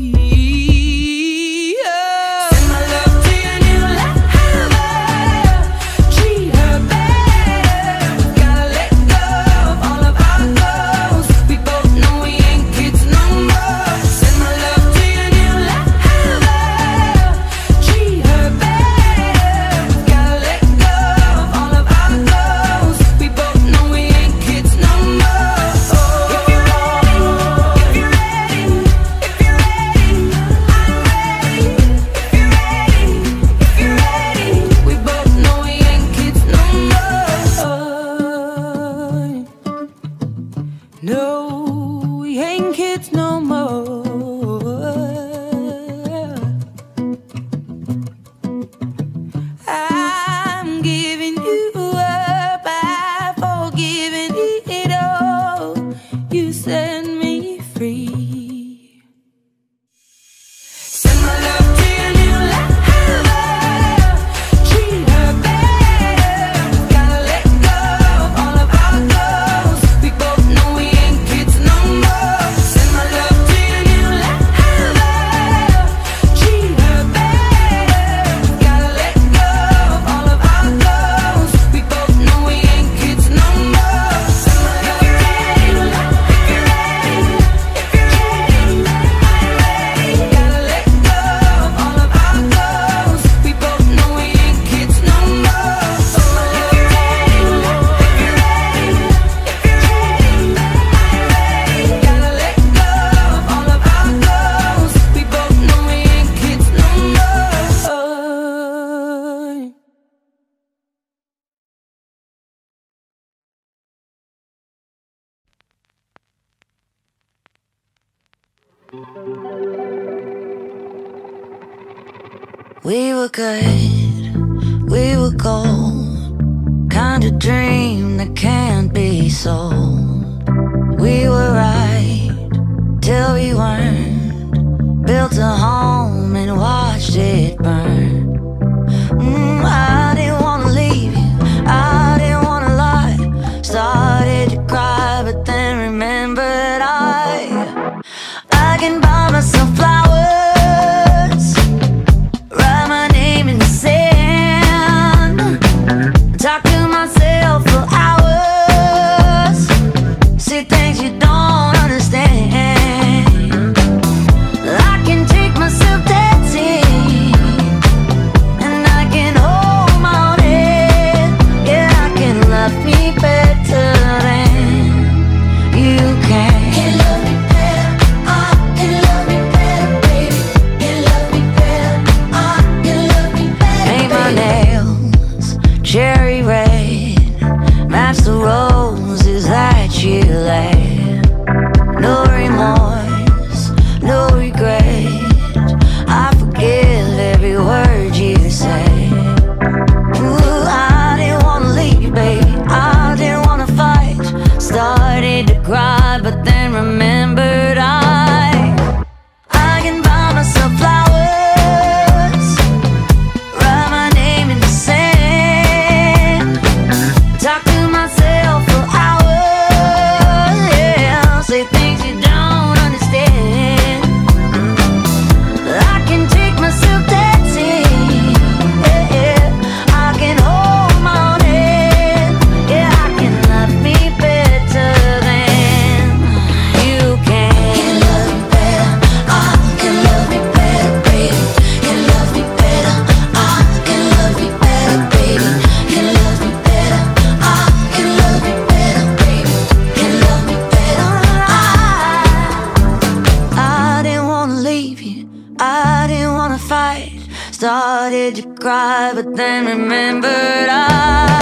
Send my love to your new lover. Treat her better. Gotta let go of all of our goals. We both know we ain't kids no more. Send my love to your new lover. Treat her better. Gotta let go of all of our goals. We both know we ain't kids no more. If you're ready, if you're ready, if you're ready, I'm ready. If you're ready, if you're ready, we both know we ain't kids no more. No, we ain't kids no more. I'm giving you up, I've forgiven it all. You set me free. Send my love to your new lover. Treat her better. Gotta let go of all of our goals. We both know we ain't kids no more. Send my love to your new lover. Treat her better. Gotta let go of all of our goals. We both know we ain't kids no more. Send my love if you're ready, if you're ready, if you're ready, I'm ready. Gotta let go of all of our goals. We both know we ain't kids no more. If you're ready, if you're ready, if you're ready, I'm ready. Gotta let go of all of our goals. We both know we ain't kids no more. We were good, we were gold, kind of dream that can't be sold. We were right till we weren't, built a home and watched it burn. I didn't wanna leave you, I didn't wanna lie. Started to cry, but then remembered I can buy myself flowers, write my name in the sand, talk to myself for hours, see things you don't understand. I can take myself dancing, and I can hold my own head. Yeah, I can love me better than you can. Can love me better, I can love me better, baby. Can love me better, I can love me better. Paint my nails cherry red, match the roses that you laid. No remorse, no regret, I forgive every word you say. Ooh, I didn't wanna leave you, baby, I didn't wanna fight. Started to cry, but then remembered I can buy myself flowers, write my name in the sand, talk to myself for hours, yeah, say things you don't understand. I can take myself dancing, yeah, I can hold my own head, yeah, I can love me better than you can. Can love me better, I can love me better, baby. Can love me better, I can love me better, baby. Can love me better, I can love me better, baby. Can love me better, I didn't wanna leave you, I didn't wanna fight. Started to cry, but then remembered